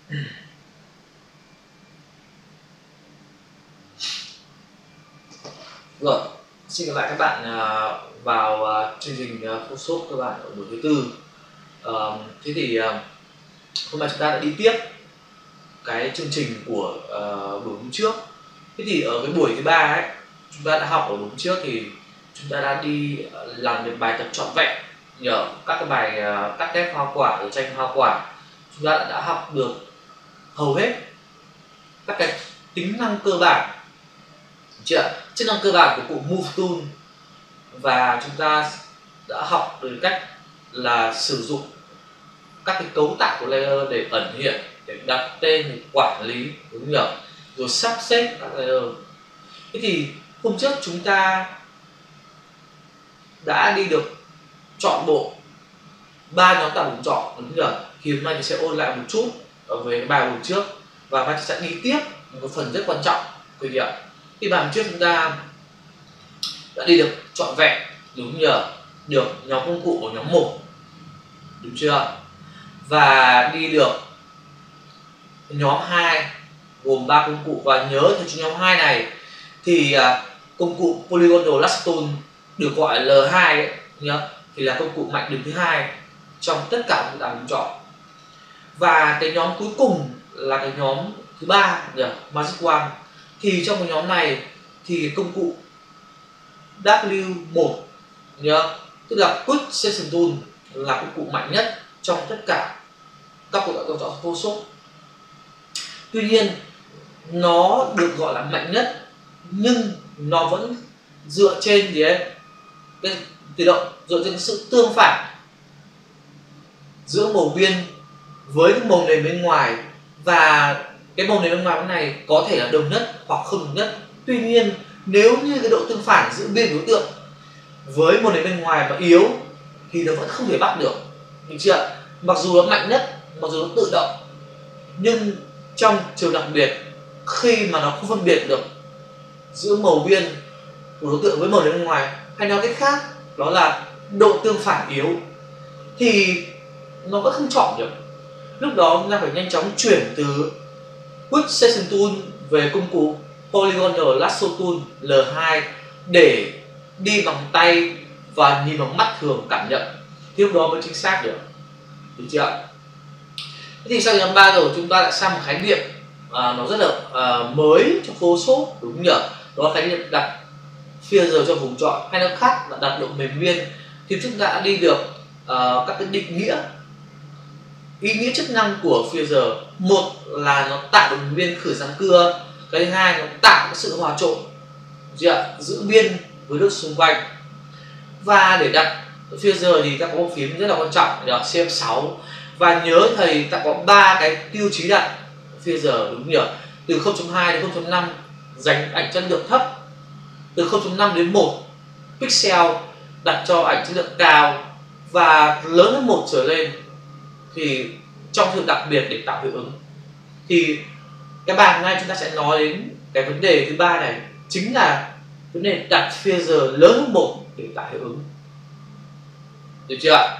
Rồi, xin gặp lại các bạn vào chương trình Photoshop các bạn ở buổi thứ tư. Thế thì hôm nay chúng ta đã đi tiếp cái chương trình của buổi hôm trước. Thế thì ở cái buổi thứ ba ấy, chúng ta đã học ở buổi hôm trước thì chúng ta đã đi làm được bài tập trọn vẹn nhờ các cái bài cắt ghép hoa quả ở tranh hoa quả. Chúng ta đã học được hầu hết các cái tính năng cơ bản, chức năng cơ bản của cụ Move Tool, và chúng ta đã học được cách là sử dụng các cái cấu tạo của layer để ẩn hiện, để đặt tên, để quản lý, đúng không nhỉ? Rồi sắp xếp các layer. Thế thì hôm trước chúng ta đã đi được chọn bộ 3 nhóm tạo vùng chọn, đúng không nhỉ? Thì hôm nay mình sẽ ôn lại một chút về cái bài hôm trước, và mai sẽ đi tiếp một phần rất quan trọng quý vị ạ. Thì bài hôm trước chúng ta đã đi được trọn vẹn, đúng nhỉ? Được nhóm công cụ của nhóm 1, đúng chưa? Và đi được nhóm 2 gồm 3 công cụ, và nhớ thì nhóm 2 này thì công cụ Polygonal Lasso Tool được gọi là L2 ấy, nhớ, thì là công cụ mạnh đứng thứ 2 trong tất cả các tạo vùng chọn. Và cái nhóm cuối cùng là cái nhóm thứ 3, Magic Wand. Thì trong cái nhóm này thì công cụ W1 nhớ, tức là Quick Selection Tool là công cụ mạnh nhất trong tất cả các cuộc tạo vùng chọn Photoshop. Tuy nhiên nó được gọi là mạnh nhất, nhưng nó vẫn dựa trên gì ấy, cái tự động, dựa trên sự tương phản giữa màu biên với cái màu nền bên ngoài, và cái màu nền bên ngoài này có thể là đồng nhất hoặc không đồng nhất. Tuy nhiên nếu như cái độ tương phản giữa biên đối tượng với màu nền bên ngoài mà yếu thì nó vẫn không thể bắt được, được chưa? Mặc dù nó mạnh nhất, mặc dù nó tự động, nhưng trong trường đặc biệt, khi mà nó không phân biệt được giữa màu biên của đối tượng với màu nền bên ngoài, hay nói cách khác đó là độ tương phản yếu, thì nó vẫn không chọn được. Lúc đó chúng ta phải nhanh chóng chuyển từ Quick Selection Tool về công cụ Polygonal Lasso Tool L2 để đi bằng tay và nhìn bằng mắt thường cảm nhận, thì lúc đó mới chính xác được, được chưa? Thế thì sau nhóm 3 rồi chúng ta lại sang một khái niệm nó rất là mới trong Photoshop, đúng không nhỉ? Đó là khái niệm đặt filter cho vùng chọn, hay nói khác là đặt độ mềm biên. Thì chúng ta đã đi được các cái định nghĩa, ý nghĩa chức năng của filter. Một là nó tạo độ mềm biên khử răng cưa, cái thứ hai nó tạo cái sự hòa trộn giữa biên với đất xung quanh. Và để đặt filter thì ta có một phím rất là quan trọng là CF6, và nhớ thầy ta có 3 cái tiêu chí đặt filter, đúng không nhỉ? Từ 0.2 đến 0.5 dành ảnh chất lượng thấp, từ 0.5 đến 1 pixel đặt cho ảnh chất lượng cao, và lớn hơn 1 trở lên thì trong trường đặc biệt để tạo hiệu ứng. Thì cái bài hôm nay chúng ta sẽ nói đến cái vấn đề thứ 3 này, chính là vấn đề đặt filter lớn hơn 1 để tạo hiệu ứng, được chưa ạ?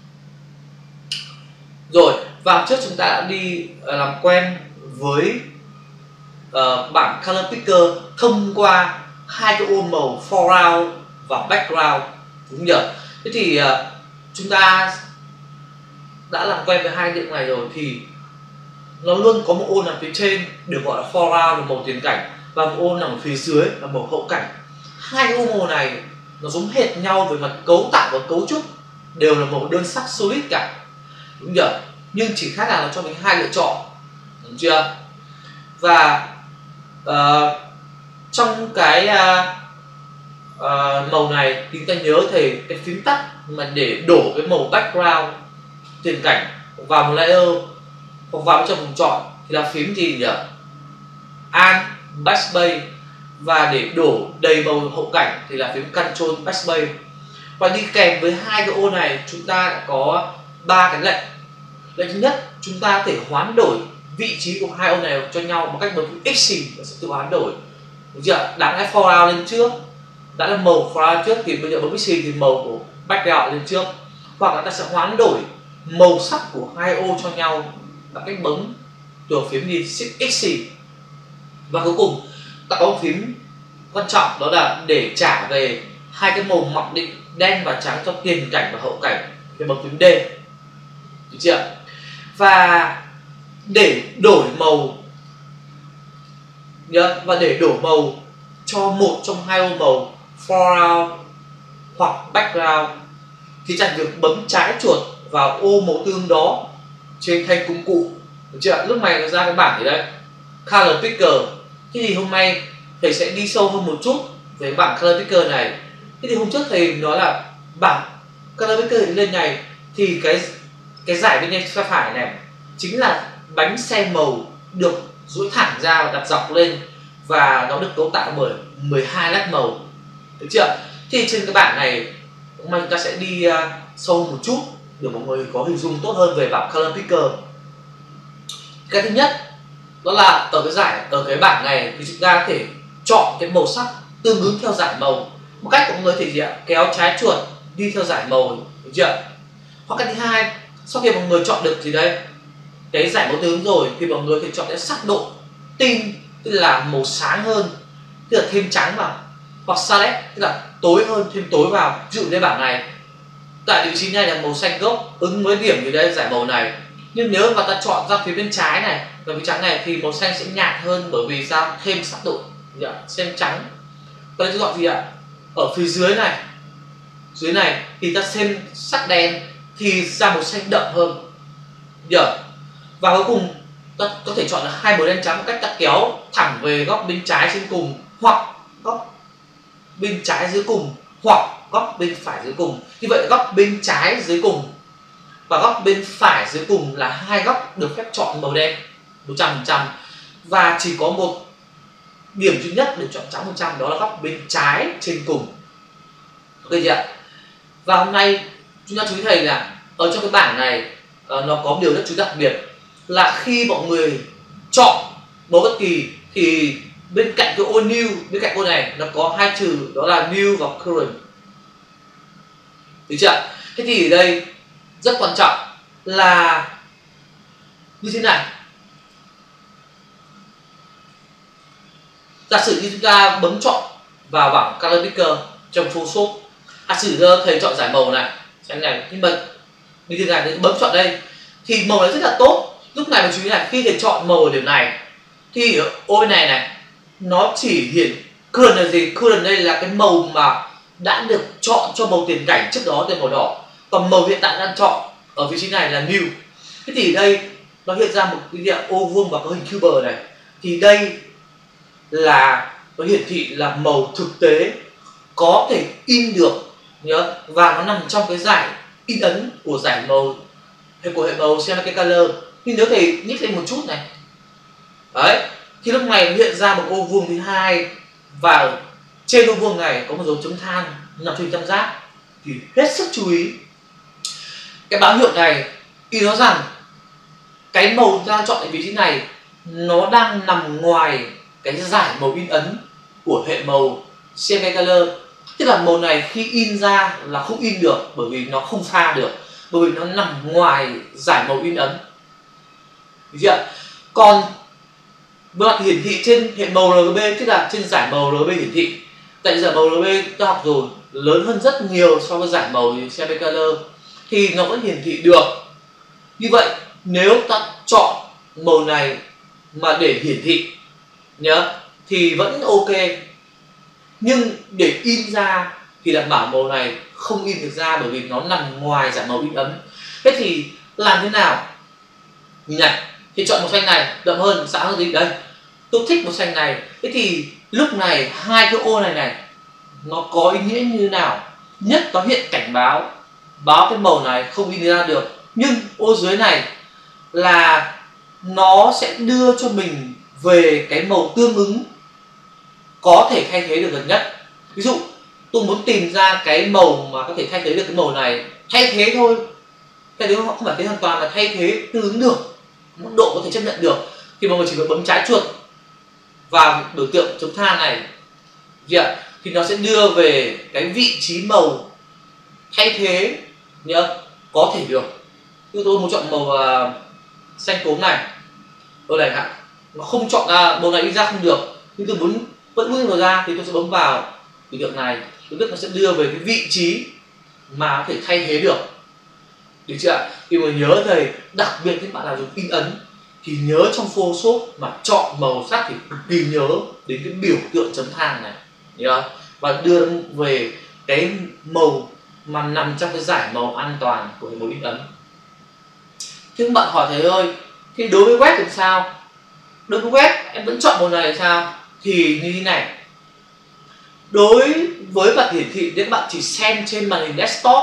Rồi, vào trước chúng ta đã đi làm quen với bảng Color Picker thông qua hai cái ô màu foreground và background, đúng nhỉ? Thế thì chúng ta đã làm quen với hai điểm này rồi, thì nó luôn có một ô nằm phía trên được gọi là foreground là màu tiền cảnh, và một ô nằm phía dưới là màu hậu cảnh. Hai cái ô màu này nó giống hệt nhau về mặt cấu tạo và cấu trúc, đều là màu đơn sắc solid cả, đúng nhỉ? Nhưng chỉ khác là nó cho mình hai lựa chọn, đúng chưa? Và trong cái màu này thì ta nhớ thầy cái phím tắt mà để đổ cái màu background tiền cảnh vào một layer hoặc vào trong vùng chọn thì là phím gì nhỉ? Alt Backspace. Và để đổ đầy màu hậu cảnh thì là phím Control Backspace. Và đi kèm với hai cái ô này chúng ta đã có 3 cái lệnh. Lệnh thứ nhất, chúng ta có thể hoán đổi vị trí của hai ô này cho nhau bằng cách bấm X và sẽ tự hoán đổi, được chưa? Đáng lẽ foreground lên trước, đã là màu foreground trước thì bây giờ bấm X thì màu của background lên trước, hoặc là ta sẽ hoán đổi màu sắc của hai ô cho nhau bằng cách bấm từ phím nhìn Shift X. Và cuối cùng ta có một phím quan trọng, đó là để trả về hai cái màu mặc định đen và trắng cho tiền cảnh và hậu cảnh, cái bấm phím D, được chưa? Và để đổi màu nhớ, và để đổi màu cho một trong hai ô màu foreground hoặc background thì chẳng việc bấm trái chuột vào ô màu tương đó trên thanh công cụ, được chưa? Lúc này nó ra cái bảng gì đấy, color picker. Thế thì hôm nay thầy sẽ đi sâu hơn một chút về bảng color picker này. Thế thì hôm trước thầy nói là bảng color picker lên này thì cái giải bên tay phải này chính là bánh xe màu được duỗi thẳng ra và đặt dọc lên, và nó được cấu tạo bởi 12 led màu, được chưa? Thì trên cái bảng này hôm nay chúng ta sẽ đi sâu một chút để mọi người có hình dung tốt hơn về bảng color picker. Cái thứ nhất đó là ở cái bảng này thì chúng ta có thể chọn cái màu sắc tương ứng theo giải màu. Một cách của mọi người thì gì ạ? Kéo trái chuột đi theo giải màu, được chưa? Hoặc cái thứ hai, sau khi mọi người chọn được gì đây, cái giải màu tương ứng rồi thì mọi người thì chọn cái sắc độ tin, tức là màu sáng hơn, tức là thêm trắng vào, hoặc salad, tức là tối hơn, thêm tối vào. Ví dụ như bảng này tại vị trí này là màu xanh gốc ứng với điểm gì đây, giải màu này. Nhưng nếu mà ta chọn ra phía bên trái này và phía trắng này thì màu xanh sẽ nhạt hơn, bởi vì sao? Thêm sắc độ xem trắng. Ta sẽ chọn gì ạ? Ở phía dưới này thì ta xem sắc đen thì ra màu xanh đậm hơn. Và cuối cùng ta có thể chọn là hai màu đen trắng một cách ta kéo thẳng về góc bên trái trên cùng, hoặc góc bên trái dưới cùng, hoặc góc bên phải dưới cùng. Như vậy góc bên trái dưới cùng và góc bên phải dưới cùng là hai góc được phép chọn màu đen 100%, và chỉ có một điểm duy nhất được chọn trắng 100%, đó là góc bên trái trên cùng. Ok chưa? Và hôm nay chúng ta chú ý thầy là ở trong cái bảng này nó có một điều rất chú đặc biệt là khi mọi người chọn màu bất kỳ thì bên cạnh cái ô new, bên cạnh ô này nó có hai trừ, đó là new và current, được chưa? Thế thì ở đây rất quan trọng là như thế này. Giả sử như chúng ta bấm chọn vào bảng color picker trong Photoshop, giả sử thầy chọn giải màu này, nhưng mà như thế này, bấm chọn đây thì màu này rất là tốt. Lúc này mà chú ý là khi thầy chọn màu ở điểm này thì ở ô này nó chỉ hiển current là gì? Current đây là cái màu mà đã được chọn cho màu tiền cảnh trước đó là màu đỏ, còn màu hiện tại đang chọn ở vị trí này là new. Thế thì đây nó hiện ra một cái ô vuông và có hình cube này, thì đây là nó hiển thị là màu thực tế có thể in được nhớ, và nó nằm trong cái giải in ấn của giải màu hay của hệ màu CMYK Color. Nhưng nếu thầy nhích lên một chút này đấy, thì lúc này hiện ra một ô vuông thứ hai, và trên ô vuông này có một dấu chấm than nằm trên tam giác. Thì hết sức chú ý, cái báo hiệu này ý nói rằng cái màu ta chọn ở vị trí này nó đang nằm ngoài cái giải màu in ấn của hệ màu CMYK Color. Tức là màu này khi in ra là không in được, bởi vì nó không pha được, bởi vì nó nằm ngoài giải màu in ấn, được chưa? Còn mặt hiển thị trên hệ màu RGB, tức là trên giải màu RGB hiển thị, tại giải màu RGB ta học rồi lớn hơn rất nhiều so với giải màu CMYK Color, thì nó vẫn hiển thị được. Như vậy nếu ta chọn màu này mà để hiển thị nhớ thì vẫn ok, nhưng để in ra thì đảm bảo màu này không in được ra, bởi vì nó nằm ngoài giải màu in ấn. Thế thì làm thế nào? Nhìn này, thì chọn màu xanh này đậm hơn, sáng hơn gì đây, tôi thích màu xanh này. Thế thì lúc này hai cái ô này nó có ý nghĩa như thế nào? Nhất nó hiện cảnh báo cái màu này không in ra được, nhưng ô dưới này là nó sẽ đưa cho mình về cái màu tương ứng có thể thay thế được gần nhất. Ví dụ tôi muốn tìm ra cái màu mà có thể thay thế được cái màu này, thay thế thôi, thay thế không phải thế hoàn toàn, là thay thế tương ứng được, mức độ có thể chấp nhận được, thì mọi người chỉ cần bấm trái chuột vào biểu tượng chấm than này thì nó sẽ đưa về cái vị trí màu thay thế nhớ có thể được. Như tôi muốn chọn màu xanh cốm này, Tôi này hạn nó không chọn ra màu này in ra không được, nhưng tôi vẫn muốn màu ra thì tôi sẽ bấm vào biểu tượng này, biểu tượng nó sẽ đưa về cái vị trí mà có thể thay thế được, được chưa ạ? Khi mà nhớ thầy, đặc biệt các bạn nào dùng in ấn thì nhớ trong Photoshop mà chọn màu sắc thì cực kỳ nhớ đến cái biểu tượng chấm than này, nhớ không? Và đưa về cái màu mà nằm trong cái giải màu an toàn của cái màu in ấn. Thế các bạn hỏi thầy ơi, thì đối với web thì sao? Đối với web em vẫn chọn màu này là sao? Thì như thế này, đối với bản hiển thị nếu các bạn chỉ xem trên màn hình desktop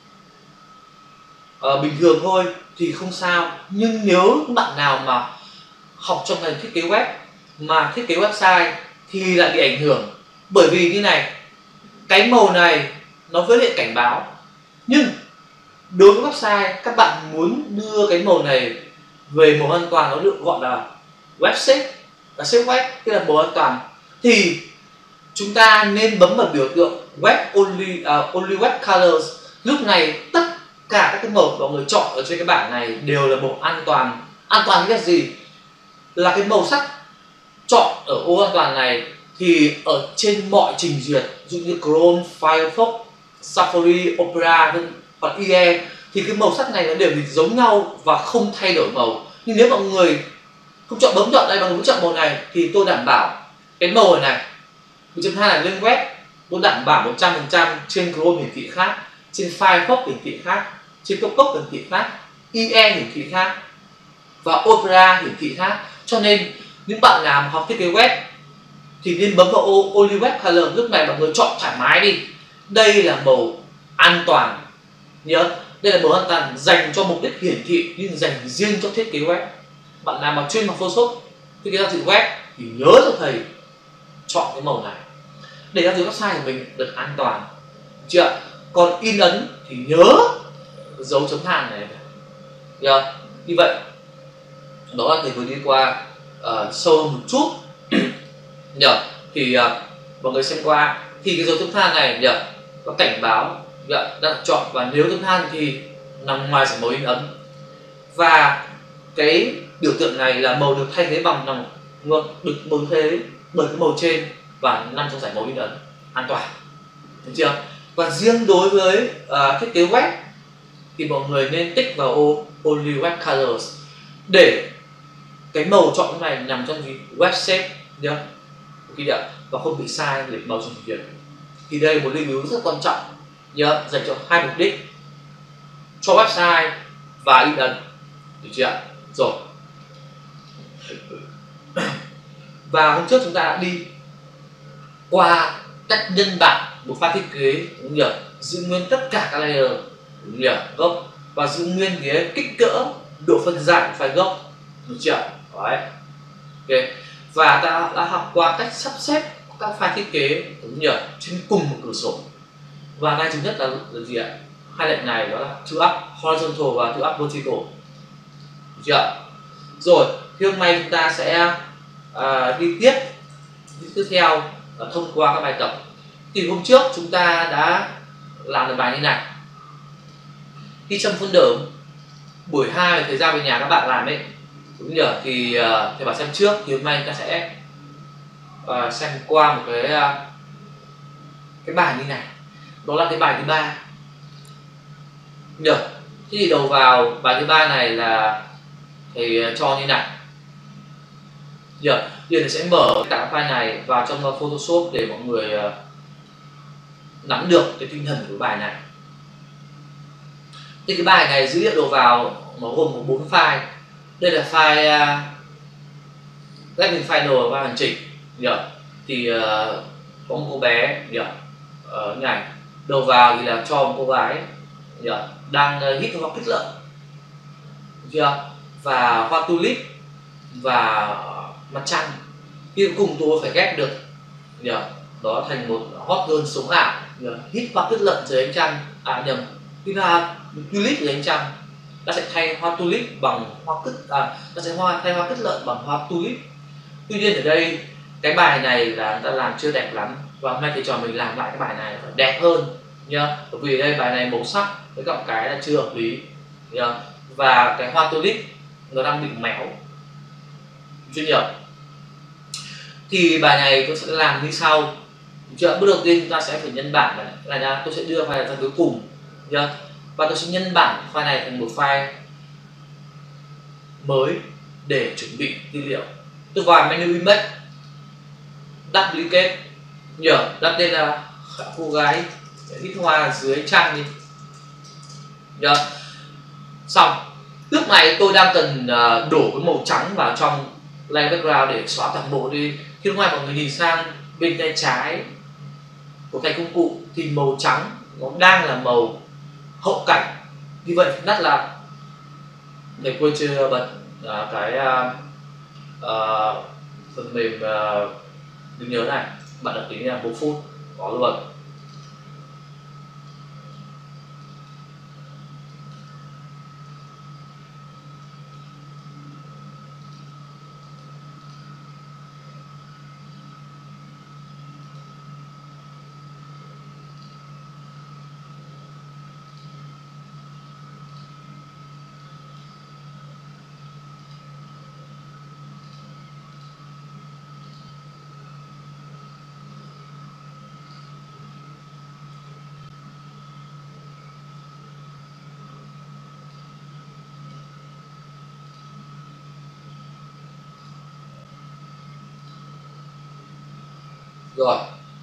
bình thường thôi thì không sao, nhưng nếu bạn nào mà học trong ngành thiết kế web mà thiết kế website thì lại bị ảnh hưởng, bởi vì như này, cái màu này nó với lại cảnh báo, nhưng đối với website các bạn muốn đưa cái màu này về màu an toàn, nó được gọi là web safe và safe web, tức là màu an toàn, thì chúng ta nên bấm vào biểu tượng web only web colors. Lúc này tất cả các cái màu mọi người chọn ở trên cái bảng này đều là màu an toàn. An toàn cái gì? Là cái màu sắc chọn ở ô an toàn này thì ở trên mọi trình duyệt, ví dụ như Chrome, Firefox, Safari, Opera hoặc IE thì cái màu sắc này nó đều giống nhau và không thay đổi màu. Nhưng nếu mọi người không bấm chọn đây mà muốn chọn màu này thì tôi đảm bảo cái màu này 1.2 này lên web tôi đảm bảo 100% trên Chrome hiển thị khác, trên Firefox hiển thị khác, trên Copilot hiển thị khác, IE hiển thị khác và Opera hiển thị khác. Cho nên những bạn nào mà học thiết kế web thì nên bấm vào ô Only Web Color. Lúc này mọi người chọn thoải mái đi. Đây là màu an toàn. Nhớ, đây là màu an toàn dành cho mục đích hiển thị nhưng dành riêng cho thiết kế web. Bạn nào mà chuyên vào Photoshop, thiết kế giao diện web thì nhớ cho thầy chọn cái màu này để giao diện website của mình được an toàn. Chưa? Còn in ấn thì nhớ dấu chấm than này. Nhớ? Như vậy đó là thầy vừa đi qua sâu hơn một chút. Nhờ thì mọi người xem qua thì cái dấu chấm than này nhờ có cảnh báo đang chọn, và nếu chấm than thì nằm ngoài giải màu in ấn, và cái biểu tượng này là màu được thay thế bằng được màu thế bởi cái màu trên và nằm trong giải màu in ấn an toàn, được chưa? Và riêng đối với thiết kế web thì mọi người nên tích vào ô Only Web Colors để cái màu chọn này nằm trong gì web shape nhá, và không bị sai lệch màu trong thực hiện. Thì đây là một lưu ý rất quan trọng nhớ, dành cho hai mục đích, cho website và in ấn, được chưa? Rồi. Và hôm trước chúng ta đã đi qua cách nhân bản một file thiết kế, đúng nhỉ? Giữ nguyên tất cả các layer, đúng nhỉ? Gốc và giữ nguyên cái kích cỡ, độ phân giải của file gốc, được chưa? Đấy. Ok. Và ta đã học qua cách sắp xếp các file thiết kế, đúng nhỉ? Trên cùng một cửa sổ. Và ngay thứ nhất là gì ạ? Hai lệnh này đó là to up horizontal và to up vertical, được chưa? Rồi, thì hôm nay chúng ta sẽ đi tiếp theo thông qua các bài tập. Thì hôm trước chúng ta đã làm được bài như này. Khi trong folder buổi 2 thời gian về nhà các bạn làm đấy, đúng nhỉ? Thì thầy bảo xem trước, thì hôm nay ta sẽ xem qua một cái bài như này. Đó là cái bài thứ 3. Nhỉ? Thế thì đầu vào bài thứ 3 này là thầy cho như này. Giờ thầy sẽ mở cả file này vào trong Photoshop để mọi người nắm được cái tinh thần của bài này. Thì cái bài này dữ liệu đầu vào nó gồm có 4 file. Đây là file Lightning Final và hoàn chỉnh. Thì có một cô bé này, đầu vào thì là cho một cô gái đang hít hoa kích lợn, chưa? Và hoa tulip và mặt trăng. Khi cuối cùng tôi phải ghép được đó thành một hot girl sống ảo, hít hoa kích lợn dưới ánh trăng, khi là tulip dưới ánh trăng, ta sẽ thay hoa tulip bằng hoa kích, ta sẽ thay hoa kích lợn bằng hoa tulip. Tuy nhiên ở đây cái bài này là ta làm chưa đẹp lắm, và hôm nay thầy trò mình làm lại cái bài này phải đẹp hơn nhá, bởi vì đây bài này màu sắc với gọng cái là chưa hợp lý nhá. Và cái hoa tulip nó đang bị méo, chuyên nghiệp. Thì bài này tôi sẽ làm như sau. Bước đầu tiên chúng ta sẽ phải nhân bản này nha. Tôi sẽ đưa file ra cuối cùng nhá, và tôi sẽ nhân bản file này thành một file mới để chuẩn bị tư liệu. Tôi vào menu image, duplicate, đặt tên là cô gái ít hoa dưới trăng đi nhá. Xong lúc này tôi đang cần đổ cái màu trắng vào trong layer background để xóa toàn bộ đi. Khi lúc này mọi người nhìn sang bên tay trái của cái công cụ thì màu trắng nó đang là màu hậu cảnh. Như vậy rất là thầy quên chưa bật cái phần mềm đừng nhớ này, bạn đặt tính là 1 phút có luôn. Rồi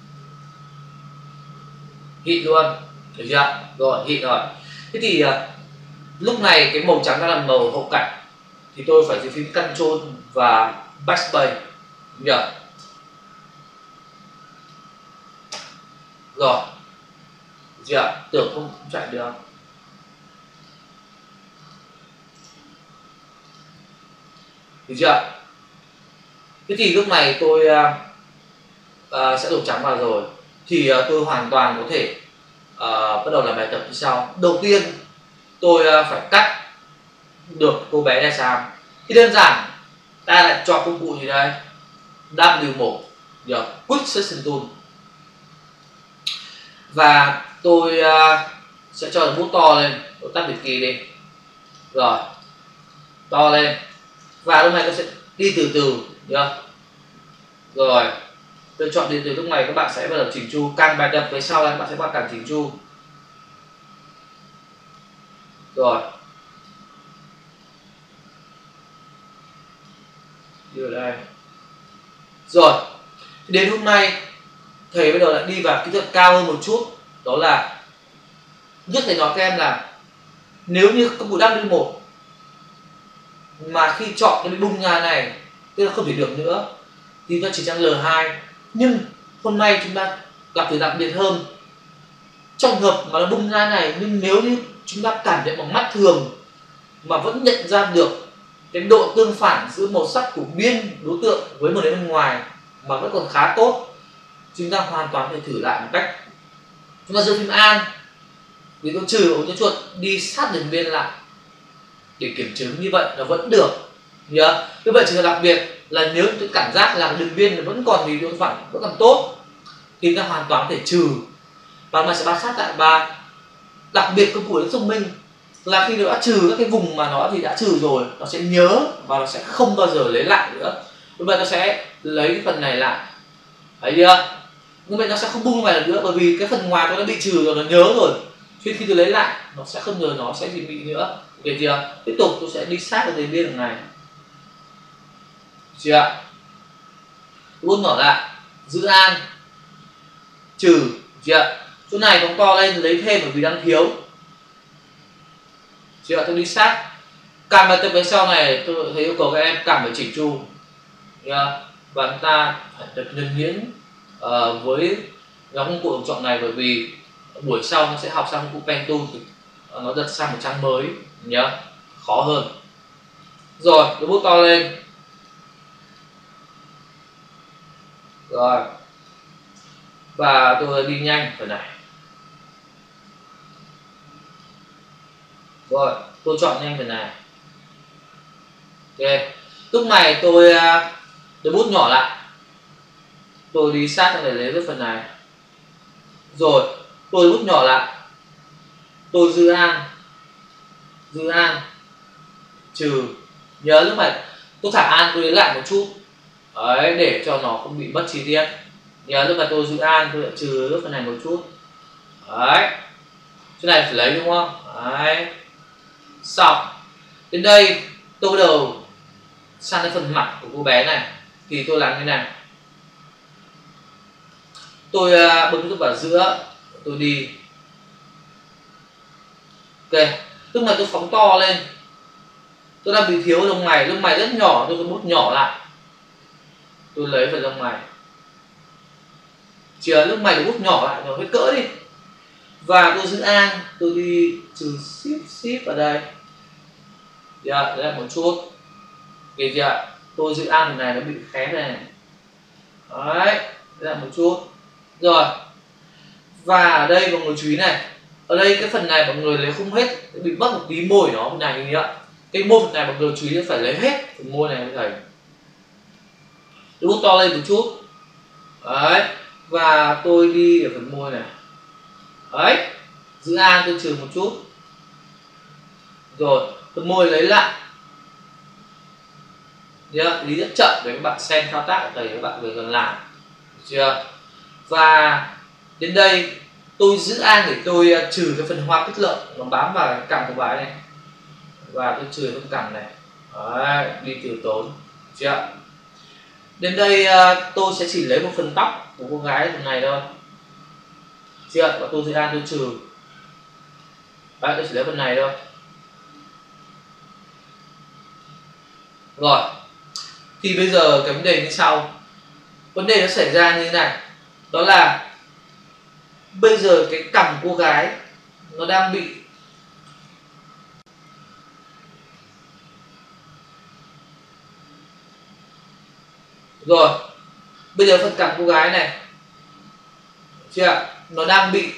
hit luôn, được chưa? Rồi hit rồi. Thế thì lúc này cái màu trắng đang là màu hậu cảnh thì tôi phải giữ phím Ctrl và Backspace nhỉ. Rồi được chưa? Tưởng không chạy được. Được chưa? Thế thì lúc này tôi sẽ đổ trắng vào rồi thì tôi hoàn toàn có thể bắt đầu làm bài tập như sau. Đầu tiên tôi phải cắt được cô bé này sang thì đơn giản ta lại chọn công cụ gì đây, W1 Quick Selection Tool, và tôi sẽ cho bút to lên, tôi tắt biệt kỳ đi, rồi to lên, và lúc này tôi sẽ đi từ từ nhá. Rồi tôi chọn đi từ lúc này các bạn sẽ bắt đầu chỉnh chu, càng bài tập về sau này các bạn sẽ bắt càng chỉnh chu. Rồi đi ở đây. Rồi đến hôm nay thầy bắt đầu lại đi vào kỹ thuật cao hơn một chút, đó là nhất thầy nói các em là nếu như công cụ W1 mà khi chọn cái bung ra này tức là không thể được nữa thì ta chỉ sang L2. Nhưng hôm nay chúng ta gặp từ đặc biệt hơn, trong hợp mà nó bung ra này, nhưng nếu như chúng ta cảm nhận bằng mắt thường mà vẫn nhận ra được cái độ tương phản giữa màu sắc của biên đối tượng với một nền bên ngoài mà vẫn còn khá tốt, chúng ta hoàn toàn có thể thử lại một cách. Chúng ta giữ phím An vì tôi trừ ổ chuột đi sát đường biên lại để kiểm chứng như vậy nó vẫn được nhớ. Như vậy trường hợp đặc biệt là nếu tôi cảm giác là đường biên nó vẫn còn thì độ phản vẫn còn tốt thì ta hoàn toàn có thể trừ và nó sẽ bám sát lại. Và đặc biệt công cụ thông minh là khi nó đã trừ các cái vùng mà nó thì đã trừ rồi, nó sẽ nhớ và nó sẽ không bao giờ lấy lại nữa. Như vậy nó sẽ lấy cái phần này lại, thấy chưa? Nhưng vậy nó sẽ không bung về được nữa bởi vì cái phần ngoài nó đã bị trừ rồi, nó nhớ rồi. Khi tôi lấy lại nó sẽ không ngờ nó sẽ bị nữa. Ok chưa? Tiếp tục tôi sẽ đi sát vào đến biên đường này. Chưa? Bút nhỏ lại, giữ An, trừ, chưa? Chỗ này phóng to lên lấy thêm bởi vì đang thiếu. Chưa? Tôi đi sát. Càng bài tập về sau này tôi thấy yêu cầu các em càng phải chỉnh chu. Và chúng ta phải tập nhuần nhuyễn với nhóm công cụ chọn này, bởi vì buổi sau nó sẽ học sang công cụ Pen Tool thì nó đặt sang một trang mới nhớ, khó hơn. Rồi cái bút to lên. Rồi và tôi đi nhanh phần này. Rồi tôi chọn nhanh phần này. Ok, lúc này tôi bút nhỏ lại, tôi đi sát để lấy cái phần này. Rồi tôi bút nhỏ lại, tôi giữ An, trừ. Nhớ lúc này Tôi thả an tôi lấy lại một chút đấy, để cho nó không bị mất chi tiết. Nhớ lúc mà tôi giữ an tôi lại trừ lớp phần này một chút đấy, chỗ này phải lấy đúng không đấy. Xong đến đây tôi bắt đầu sang cái phần mặt của cô bé này thì tôi làm như này. Tôi bấm nút vào giữa, tôi đi ok, tức là tôi phóng to lên. Tôi đang bị thiếu lông mày rất nhỏ, tôi bút nhỏ lại, tôi lấy phần lông mày, chìa lông mày được bút nhỏ lại rồi, hết cỡ đi. Và tôi giữ an, tôi đi trừ ship vào đây, đấy là một chút, kìa chưa, tôi giữ an này nó bị khé này, đấy là một chút rồi. Và ở đây mọi người chú ý này, ở đây cái phần này mọi người lấy không hết, bị mất một tí môi nó phần này như vậy. Cái môi phần này mọi người chú ý phải lấy hết phần môi này mới thầy. Tôi bút to lên một chút đấy, và tôi đi ở phần môi này đấy, giữ an tôi trừ một chút rồi, phần môi lấy lại. Lý rất chậm để các bạn xem thao tác ở thầy, các bạn vừa cần làm được chưa. Và đến đây tôi giữ an để tôi trừ cái phần hoa kết lợi nó bám vào cái cằm của bài này, và tôi trừ cái cằm này đấy, đi từ tốn chưa. Đến đây tôi sẽ chỉ lấy một phần tóc của cô gái phần này thôi chưa, và tôi giữ an tôi trừ đấy, tôi chỉ lấy phần này thôi rồi. Thì bây giờ cái vấn đề như sau, vấn đề nó xảy ra như thế này, đó là bây giờ cái cằm cô gái nó đang bị rồi, bây giờ phần cằm cô gái này chưa, nó đang bị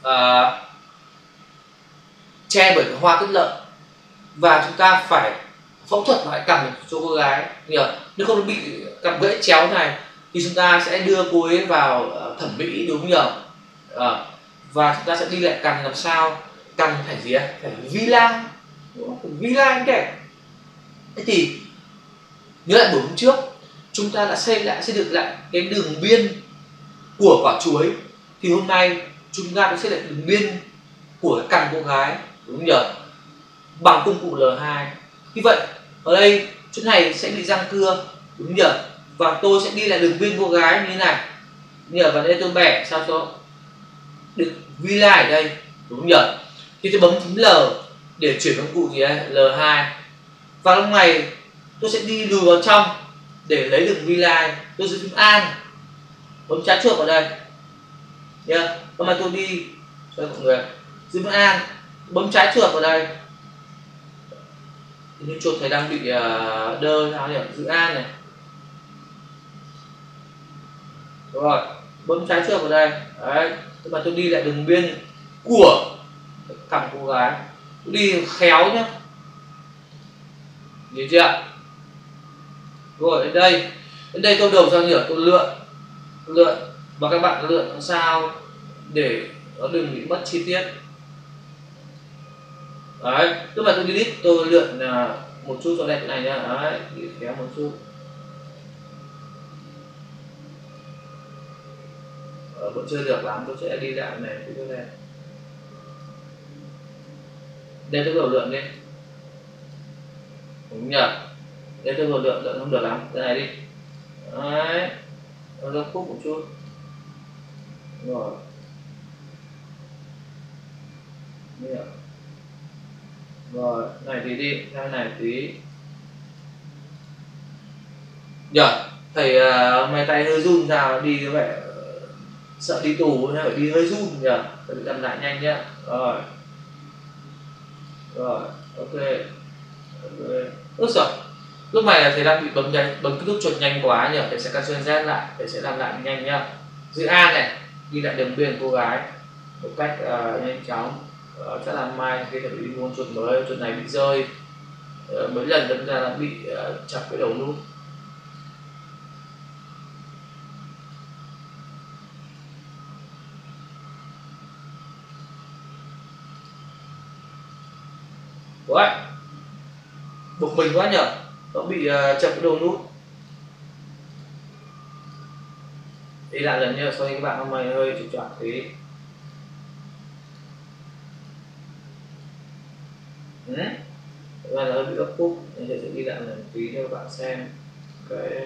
che bởi cái hoa kết lợi, và chúng ta phải phẫu thuật lại cằm cho cô gái nhờ, nếu không nó bị cằm gãy chéo này thì chúng ta sẽ đưa cô ấy vào thẩm mỹ đúng nhờ. Và chúng ta sẽ đi lại cằm làm sao cằm phải gì ạ, phải vi line đẹp. Thế thì nhớ lại buổi hôm trước chúng ta đã xây dựng lại cái đường biên của quả chuối, thì hôm nay chúng ta sẽ xây lại đường biên của cái cằm cô gái đúng nhỉ, bằng công cụ L2. Như vậy ở đây chỗ này sẽ bị răng cưa đúng nhỉ, và tôi sẽ đi lại đường biên cô gái như thế này nhờ, và đây tôi bẻ sao cho được vi line ở đây đúng nhỉ. Thì tôi bấm phím L để chuyển công cụ gì đây L2, và lúc này tôi sẽ đi lùi vào trong để lấy được vi line, tôi giữ phím An bấm trái chuột vào đây nhá, hôm nay tôi đi cho mọi người giữ phím An bấm trái chuột vào đây, như chuột thầy đang bị đơ sao nhỉ, giữ An này rồi, bấm trái chuột vào đây đấy, nhưng mà tôi đi lại đường biên của cằm cô gái, tôi đi khéo nhá, nhìn chưa. Rồi đến đây tôi đầu ra nhỉ, tôi lượn và các bạn lượn làm sao để nó đừng bị mất chi tiết đấy. Tức là tôi delete, tôi lượn một chút cho đẹp này nhá, đấy đi khéo một chút vẫn chưa được lắm, tôi sẽ đi lại này cái này, đây tôi đầu lượn đi đúng nhỉ, đây tôi đầu lượn không được lắm, cái này đi đấy, nó ra khúc một chút rồi rồi, này thì đi ra này tí nhờ. Thầy mày tay hơi run ra đi cái vẻ sợ đi tù nên phải đi hơi run nhờ, phải bị làm lại nhanh nhá. Rồi ok. Ước rồi, lúc này là thầy đang bị bấm cái nút chuột nhanh quá nhỉ, thầy sẽ Ctrl Z lại, thầy sẽ làm lại nhanh nhá. Giữ An này, đi lại đường biên cô gái một cách nhanh chóng. Chắc là mai khi thầy đi mua chuột mới, chuột này bị rơi mấy lần đâm ra là bị chặt cái đầu nút. Ủa, bực mình quá nhở. nó bị chậm cái đồ nút. Đi lại lần nhá, so với các bạn hôm nay hơi trục trặc tí. Các bạn hơi bị gấp khúc, mình sẽ đi lại lần tí cho các bạn xem cái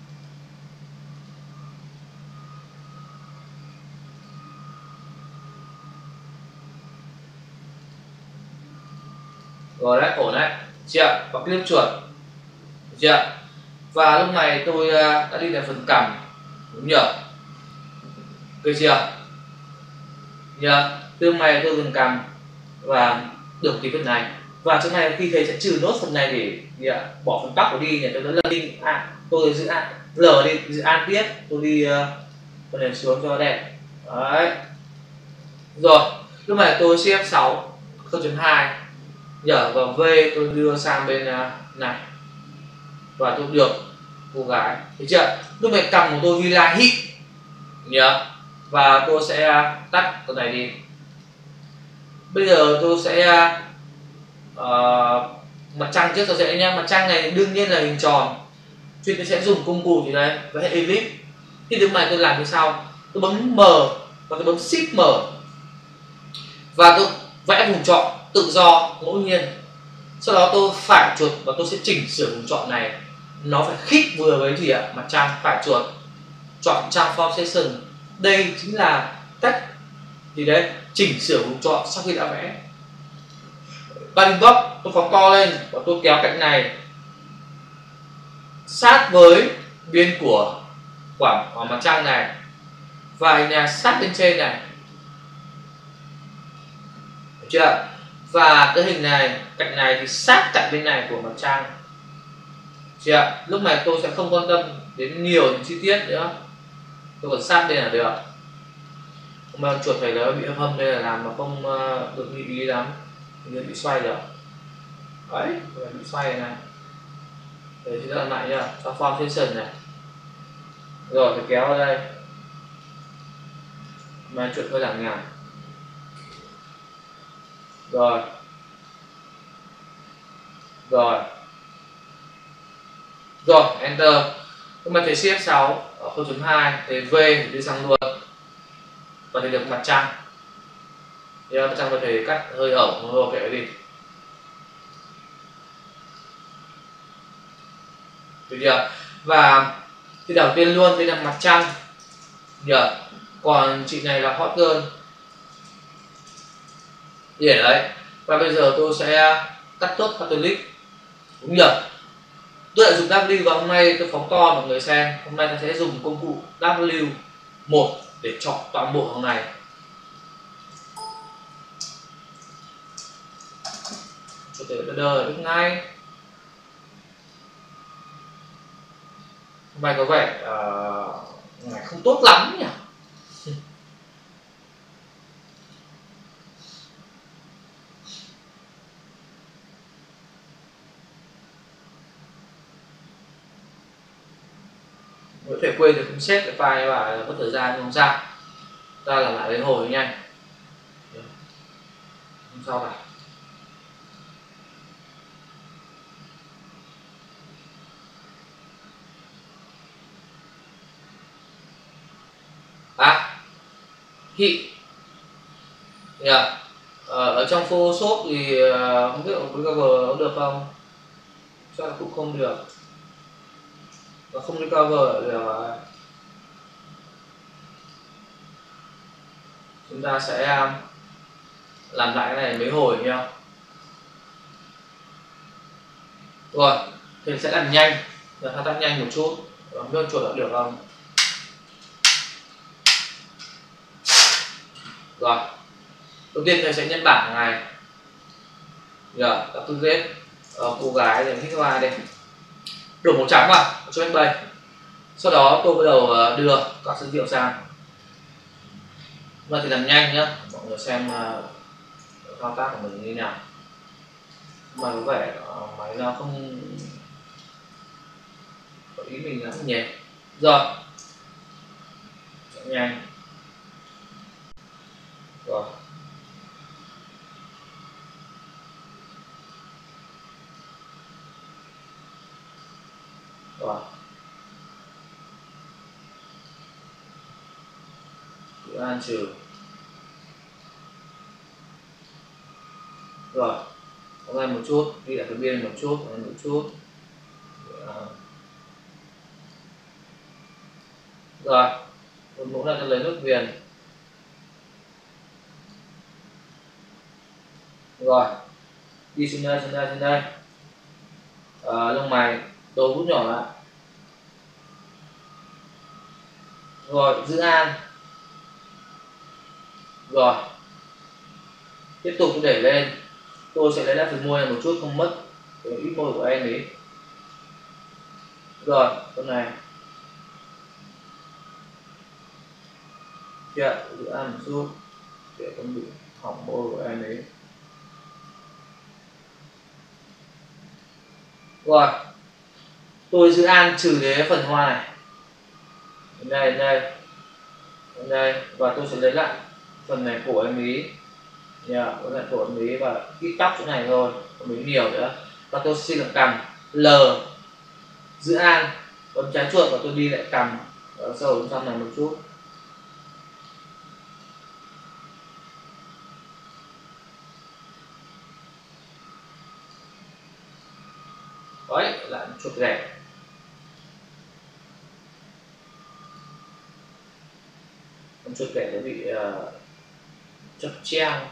rồi đấy, ổn đấy, chưa? Có clip chuột, được chưa? Và lúc này tôi đã đi đến phần cằm, đúng nhỉ? Được chưa? Nhớ, tương này tôi gần cằm và được cái phần này. Và chỗ này khi thầy sẽ trừ nốt phần này để bỏ phần tóc của đi nhỉ, tôi nói là đi tôi giữ L đi, giữ an tiếp, tôi đi phần này xuống cho đẹp. Đấy. Rồi, lúc này tôi shift 6 0.2 nhở, và V tôi đưa sang bên này và tôi được cô gái, thấy chưa? Lúc này cầm của tôi villa hit nhớ, và tôi sẽ tắt cái này đi. Bây giờ tôi sẽ mặt trăng trước tôi sẽ nhá. Mặt trăng này đương nhiên là hình tròn, chuyên tôi sẽ dùng công cụ gì đây và hệ ellipse. Thì lúc này tôi làm như sau, tôi bấm M và tôi bấm Shift M và tôi vẽ vùng chọn tự do ngẫu nhiên. Sau đó tôi phải chuột và tôi sẽ chỉnh sửa vùng chọn này, nó phải khít vừa với gì ạ? Mặt trăng. Phải chuột chọn transformation. Đây chính là cách gì đấy chỉnh sửa vùng chọn sau khi đã vẽ. Padding box tôi phóng to lên và tôi kéo cạnh này sát với biên của quả mặt trăng này và hình này sát bên trên này, được chưa? Và cái hình này cạnh này thì sát cạnh bên này của mặt trăng, được chưa? Lúc này tôi sẽ không quan tâm đến nhiều những chi tiết nữa, tôi còn sát đây là được. Mà chuột phải nó bị hâm đây là làm mà không được như ý lắm, như bị xoay rồi đấy, bị xoay này. Để chúng ta làm lại nhá, cho form tension này, rồi phải kéo vào đây mà chuột hơi lằng nhằng, rồi enter. Nhưng mà thấy shift 6 ở 0.2 thì V thì đi sang luôn và thì được mặt trăng. Thì mặt trăng có thể cắt hơi ổng rồi kệ đi, được chưa? Và thì đầu tiên luôn đây là mặt trăng nhờ, còn chị này là hot girl để đấy. Và bây giờ tôi sẽ cắt tốt Catholic, đúng nhờ. Tôi đã dùng W và hôm nay tôi phóng to mọi người xem. Hôm nay ta sẽ dùng công cụ W1 để chọn toàn bộ hàng này. Cho thể đơ được ngay. Hôm nay có vẻ ngày không tốt lắm nhỉ. Có thể quên được không xếp cái file và mất thời gian, không sao, ta làm lại đến hồi nhanh, không sao cả. Hit ở trong Photoshop thì không biết với cover có được không, chắc là cũng không được, và không đi cover được. Chúng ta sẽ làm lại cái này mấy hồi nha. Rồi thì sẽ làm nhanh, thao tác nhanh một chút, không biết chuột đã được không. Rồi đầu tiên thầy sẽ nhân bản này, tập tư ghét cô gái để thích hoa đây, đổ màu trắng vào cho anh bay. Sau đó tôi bắt đầu đưa các dữ liệu sang, và thì làm nhanh nhá, mọi người xem thao tác của mình như thế nào. Mà có vẻ máy nó không có ý mình lắm nhỉ. Rồi chạy nhanh, rồi Rồi, dự an trừ. Rồi, hôm nay một chút, đi lại cái biên một chút, một chút. Rồi, một mũ là tôi lấy nước viền. Rồi, đi xuống đây, xuống đây. Lông mày, đầu bút nhỏ lại. Rồi, giữ an. Rồi, tiếp tục đẩy lên. Tôi sẽ lấy lại phần môi này một chút, không mất cái ít môi của em ấy. Rồi, con này. Dạ, giữ an một chút để không bị hỏng môi của em ấy. Rồi, tôi giữ an trừ cái phần hoa này. Đến đây, và tôi sẽ lấy lại phần này của em ý. Lấy lại của em ý và ít tóc chỗ này thôi, không bị nhiều nữa. Và tôi xin lại cầm L, giữ an, bấm trái chuột và tôi đi lại cầm ở sâu bên trong này một chút. Đấy, lại chuột rẻ. Con chuột rẻ nó bị chập treo.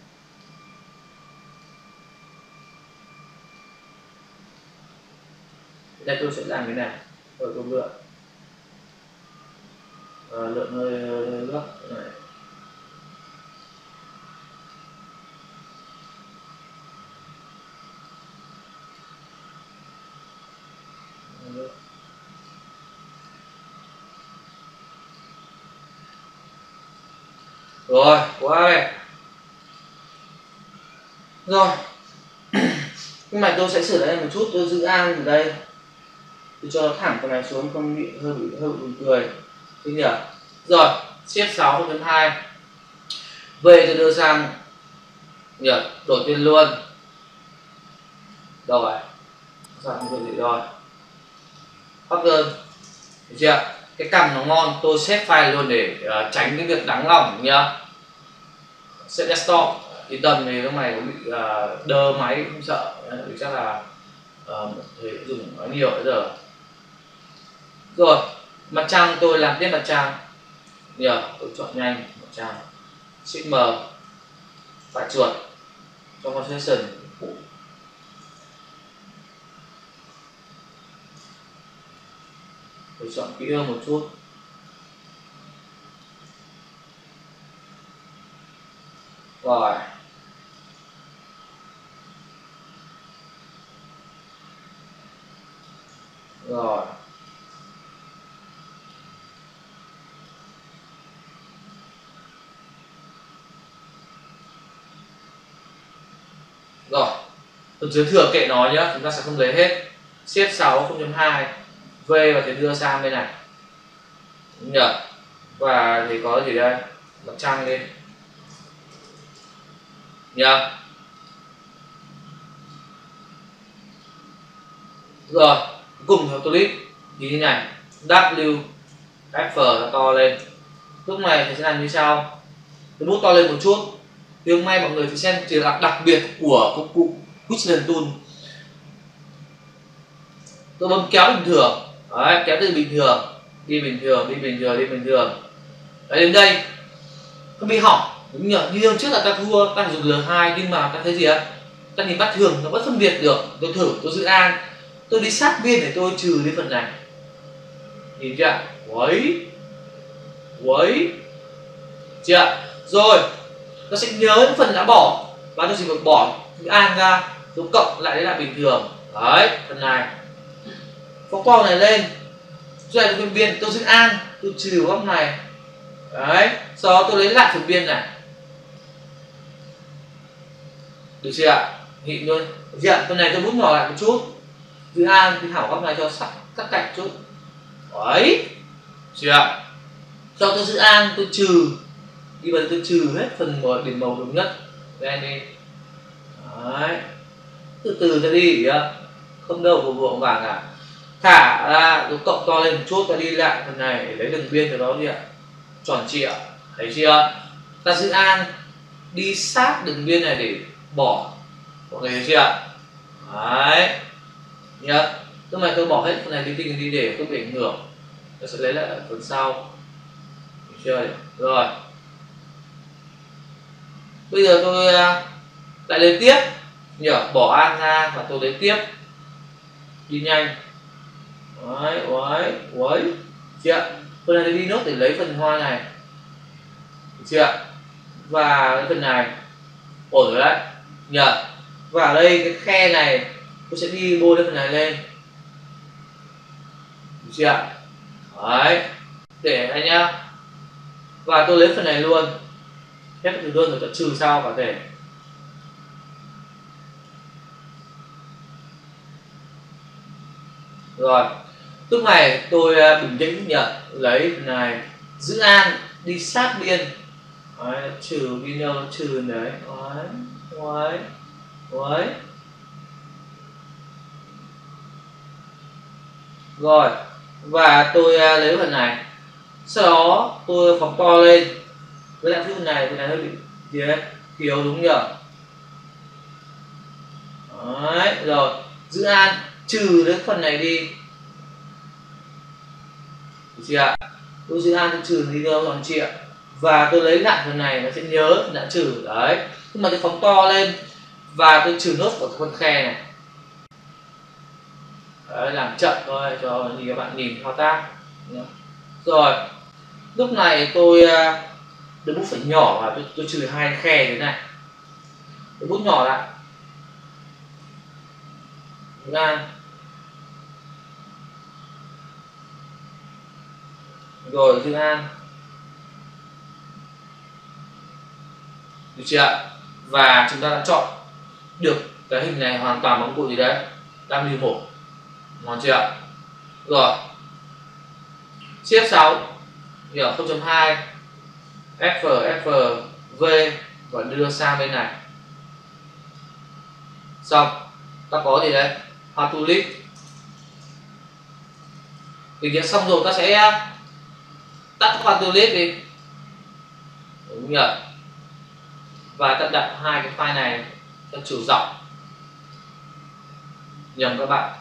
Đây tôi sẽ làm cái này, rồi tôi lượn, lượn hơi gấp này. Rồi, quá đẹp. Rồi, nhưng mà tôi sẽ sửa đây một chút, tôi giữ an ở đây, tôi cho nó thẳng con này xuống, không bị hơi buồn cười. Thế nhỉ? Rồi, siết 6.2. Về tôi đưa sang nhỉ, đổi tiền luôn. Đâu rồi? Sao không có gì rồi? Hot girl. Được chưa? Cái cằm nó ngon, tôi xếp file luôn để tránh cái việc đắng lòng nhá. Set desktop yên tâm thì lúc này có bị đơ máy không sợ, vì chắc là thể dùng nó nhiều bây giờ. Rồi, mặt trăng tôi làm tiếp mặt trăng. Nhờ, tôi chọn nhanh mặt trăng. Shift M, phải chuột trong concentration. Tôi chọn kỹ hơn một chút. Rồi. Rồi. Rồi. Phần dưới thừa kệ nó nhá, chúng ta sẽ không lấy hết. Shift 6 0.2 V và thì đưa sang bên này. Nhờ. Và thì có gì đây? Mặt trăng lên. Nhờ. Rồi, cùng theo clip thì như này, W F nó to lên. Lúc này thì sẽ làm như sau. Tôi bút to lên một chút. Thì hôm nay mọi người phải xem chỉ là đặc biệt của công cụ Quick Tool. Tôi bấm kéo bình thường. Đấy, kéo từ bình thường, đi bình thường, đi bình thường, đi bình thường. Đấy, đến đây không bị hỏng. Đúng nhờ, như hôm trước là ta thua, ta dùng L2 nhưng mà ta thấy gì ạ? Ta nhìn bắt thường nó vẫn phân biệt được. Tôi thử, tôi giữ an, tôi đi sát biên để tôi trừ đi phần này. Nhìn chưa? Quấy, quấy, chưa? Rồi, nó sẽ nhớ những phần đã bỏ và tôi chỉ việc bỏ giữ an ra, dấu cộng lại đấy là bình thường. Đấy, phần này phóng to này lên, rồi lại phần biên tôi giữ an, tôi trừ góc này. Đấy, sau đó tôi lấy lại phần biên này. Được chưa ạ? Nhịn luôn. Được chưa? Phần này tôi bút nhỏ lại một chút. Giữ an thì hảo góc này cho sắc cắt cạnh chút. Đấy. Chưa ạ? Sau tôi giữ an, tôi trừ. Đi vào tôi trừ hết phần điểm màu đúng nhất. Đây đi. Đấy. Từ từ ra đi. Không đâu vội vàng cả. thả ra dấu cộng to lên một chút, ta đi lại phần này để lấy đường biên cho nó gì ạ, tròn trịa, thấy chưa? Ta giữ An đi sát đường biên này để bỏ, mọi người thấy chưa? Đấy nhớ, lúc này tôi bỏ hết phần này linh tinh đi để không bị ảnh hưởng, tôi sẽ lấy lại ở phần sau, được chưa? Rồi bây giờ tôi lại lấy tiếp nhớ, bỏ An ra và tôi lấy tiếp, đi nhanh. Đấy chưa? Phần này đi nốt để lấy phần hoa này, được chưa? Và cái phần này ổn rồi đấy nhờ. Và ở đây cái khe này tôi sẽ đi bôi cái phần này lên, được chưa? Đấy, để đây nhá. Và tôi lấy phần này luôn, hết từ luôn rồi, tôi trừ sau có thể. Rồi lúc này tôi bình tĩnh nhờ, lấy phần này giữ An đi sát biên. Đấy, trừ video trừ đấy. Đấy. Rồi và tôi lấy phần này, sau đó tôi phóng to lên với lại phần này hơi bị thiếu đúng nhỉ. Đấy, rồi giữ An trừ đến phần này đi, được chưa? Tôi giữ An tôi trừ đi đâu tròn trịa và tôi lấy lại phần này, nó sẽ nhớ đã trừ đấy. Nhưng mà tôi phóng to lên và tôi trừ nốt vào con khe này. Đấy, làm chậm thôi cho các bạn nhìn thao tác. Rồi lúc này tôi được bút phải nhỏ và tôi trừ hai khe thế này, tôi bút nhỏ lại ra. Rồi giữ An, được chưa? Và chúng ta đã chọn được cái hình này hoàn toàn bóng bụi gì đấy, 5mm, ngon chưa? Rồi tiếp 6 ở 0.2 V và đưa sang bên này. Xong ta có gì đấy, hoa tulip. Thì việc xong rồi ta sẽ tắt hoa tulip đi, đúng nhỉ? Và ta đặt hai cái file này theo chiều rộng, nhầm các bạn.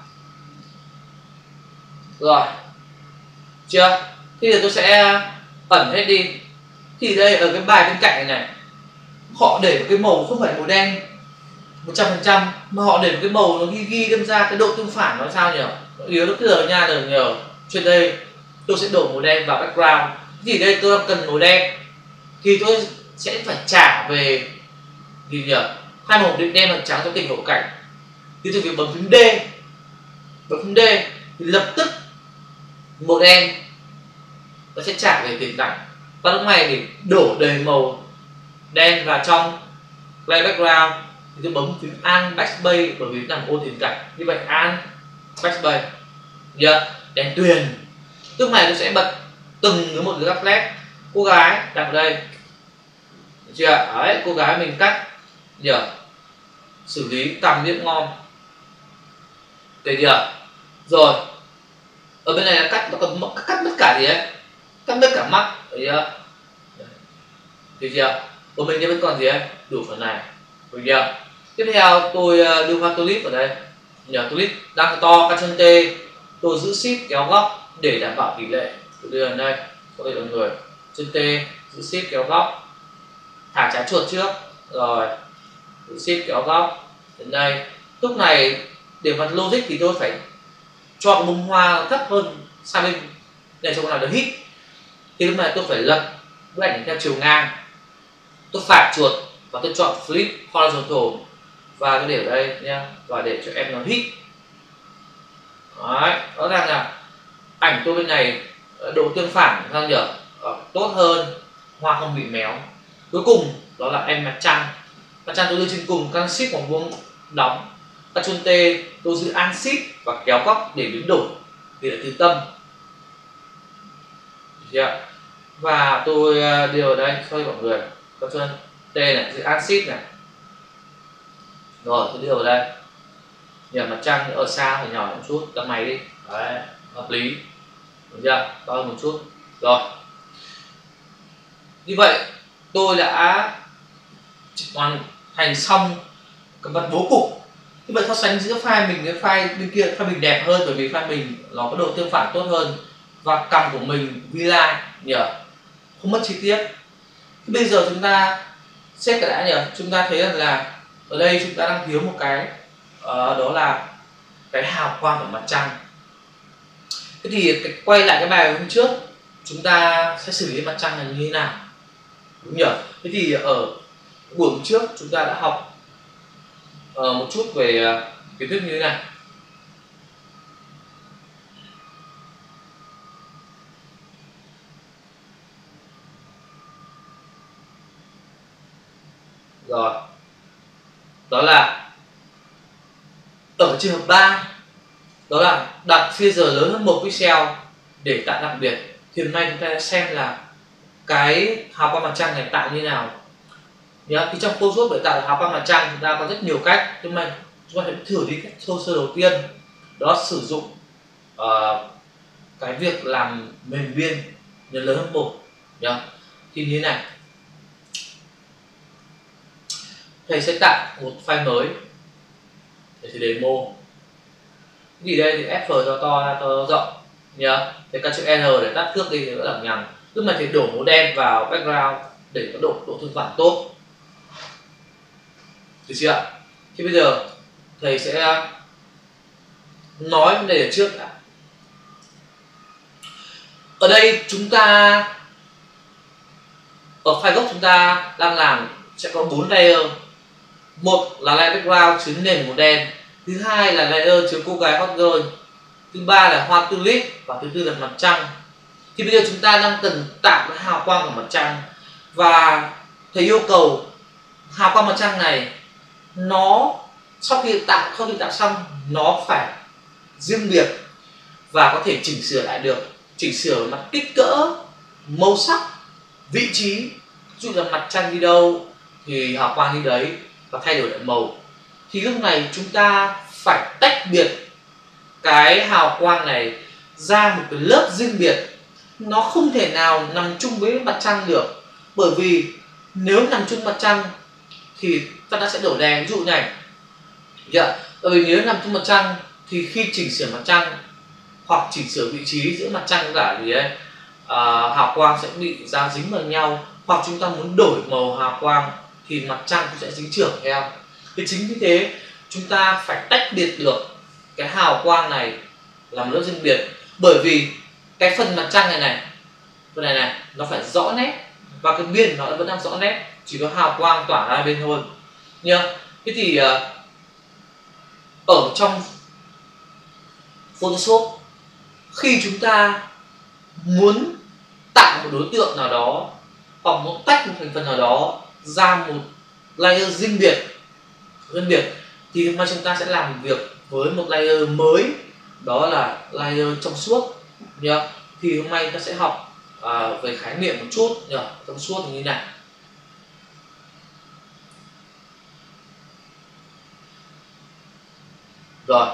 Rồi chưa? Thì giờ tôi sẽ ẩn hết đi. Thì đây ở cái bài bên cạnh này họ để một cái màu không phải màu đen 100%, mà họ để một cái màu nó ghi đâm ra cái độ tương phản nó sao nhỉ? Yếu nó cứ nha, đừng nhờ. Trên đây tôi sẽ đổ màu đen vào background. Thì đây tôi cần màu đen thì tôi sẽ phải trả về gì nhỉ? Hai màu đen và trắng trong tình hậu cảnh. Thì tôi việc bấm phím D, thì lập tức màu đen nó sẽ trả về tiền cảnh. Và lúc này để đổ đầy màu đen vào trong play background thì tôi bấm phím Alt Backspace, bởi vì nằm ô tiền cảnh. Như vậy Alt Backspace, đèn tuyền. Lúc này tôi sẽ bật từng cái một cái góc led. Cô gái đặt vào đây, được chưa? Đấy, cô gái mình cắt xử lý tầm liếc ngon, được chưa? Rồi ở bên này là cắt, nó còn cắt tất cả gì đấy, cắt tất cả mắt, được chưa? Của mình vẫn còn gì đấy, đủ phần này, được chưa? Tiếp theo tôi đưa hoa tulip vào đây, tulip đang to, Ctrl T, tôi giữ shift kéo góc để đảm bảo tỷ lệ. Tôi đưa vào đây, có thể mọi người Ctrl T, giữ shift kéo góc, thả trái chuột trước, rồi giữ shift kéo góc đến đây. Lúc này để mặt logic thì tôi phải cho cái bông hoa thấp hơn sang bên để cho con nào được hit. Thì lúc này tôi phải lật bức ảnh theo chiều ngang, tôi phải chuột và tôi chọn flip horizontal và tôi để ở đây nha, và để cho em nó hit. Đấy, rõ ràng là ảnh tôi bên này độ tương phản sao nhỉ, tốt hơn, hoa không bị méo. Cuối cùng đó là em mặt trăng tôi đưa trên cùng, căn shift bằng vuông đóng, Ctrl T, tôi giữ Alt Shift và kéo góc để biến đổi thì là từ tâm. Và tôi điều ở đây cho mọi người, Ctrl T này, giữ Alt Shift này, rồi tôi điều ở đây. Nhờ mặt trăng ở xa phải nhỏ một chút, tắt máy đi. Đấy, hợp lý, được chưa? To hơn một chút. Rồi, như vậy tôi đã hoàn thành xong cái phần bố cục. Như vậy so sánh giữa file mình với file bên kia, file mình đẹp hơn bởi vì file mình nó có độ tương phản tốt hơn và cằm của mình V-line nhỉ, không mất chi tiết. Thì bây giờ chúng ta xét cái đã nhỉ, chúng ta thấy rằng là ở đây chúng ta đang thiếu một cái đó là cái hào quang của mặt trăng. Thế thì quay lại cái bài hôm trước, chúng ta sẽ xử lý mặt trăng là như thế nào, đúng nhỉ? Thế thì ở buổi hôm trước chúng ta đã học một chút về kiến thức như thế này. Rồi, đó là ở trường hợp 3, đó là đặt phasor lớn hơn 1 pixel để tạo đặc biệt. Thì hôm nay chúng ta sẽ xem là cái hào quang mặt trăng này tạo như nào nhá. Thì trong Photoshop để tạo hào quang mặt trăng chúng ta có rất nhiều cách, nhưng mà chúng ta hãy thử đi cách thô sơ đầu tiên, đó là sử dụng cái việc làm mềm biên nhân lớn hơn 1 nhá. Thì như thế này, thầy sẽ tạo một file mới để thầy demo. Thì đây thì F cho to ra to rộng nhá. Thì các chữ R để tắt thước đi thì nó lằng nhằng. Lúc này thì đổ màu đen vào background để có độ tương phản tốt, được chưa? Thì bây giờ thầy sẽ nói vấn đề ở trước đã. Ở đây chúng ta ở file gốc chúng ta đang làm sẽ có 4 layer. Một là layer background chứa nền màu đen, thứ hai là layer chứa cô gái hot girl, thứ ba là hoa tulip và thứ tư là mặt trăng. Thì bây giờ chúng ta đang cần tạo cái hào quang của mặt trăng, và thầy yêu cầu hào quang mặt trăng này nó sau khi tạo xong nó phải riêng biệt và có thể chỉnh sửa lại được, chỉnh sửa mặt kích cỡ, màu sắc, vị trí. Ví dụ là mặt trăng đi đâu thì hào quang đi đấy, và thay đổi lại màu. Thì lúc này chúng ta phải tách biệt cái hào quang này ra một cái lớp riêng biệt, nó không thể nào nằm chung với mặt trăng được, bởi vì nếu nằm chung mặt trăng thì ta sẽ đổ đèn. Ví dụ này, bởi vì nếu nằm chung mặt trăng thì khi chỉnh sửa mặt trăng hoặc chỉnh sửa vị trí giữa mặt trăng cả gì đấy, hào quang sẽ bị ra dính vào nhau, hoặc chúng ta muốn đổi màu hào quang thì mặt trăng cũng sẽ dính chưởng theo. Thì chính vì thế chúng ta phải tách biệt được cái hào quang này làm lớp riêng biệt, bởi vì cái phần mặt trăng phần này nó phải rõ nét, và cái biên nó vẫn đang rõ nét, chỉ có hào quang tỏa ra bên thôi nhá. Thế thì ở trong Photoshop, khi chúng ta muốn tạo một đối tượng nào đó hoặc muốn tách một thành phần nào đó ra một layer riêng biệt thì hôm nay chúng ta sẽ làm việc với một layer mới, đó là layer trong suốt nhá. Thì hôm nay ta sẽ học về khái niệm một chút nhỉ, trong suốt như thế này. Rồi,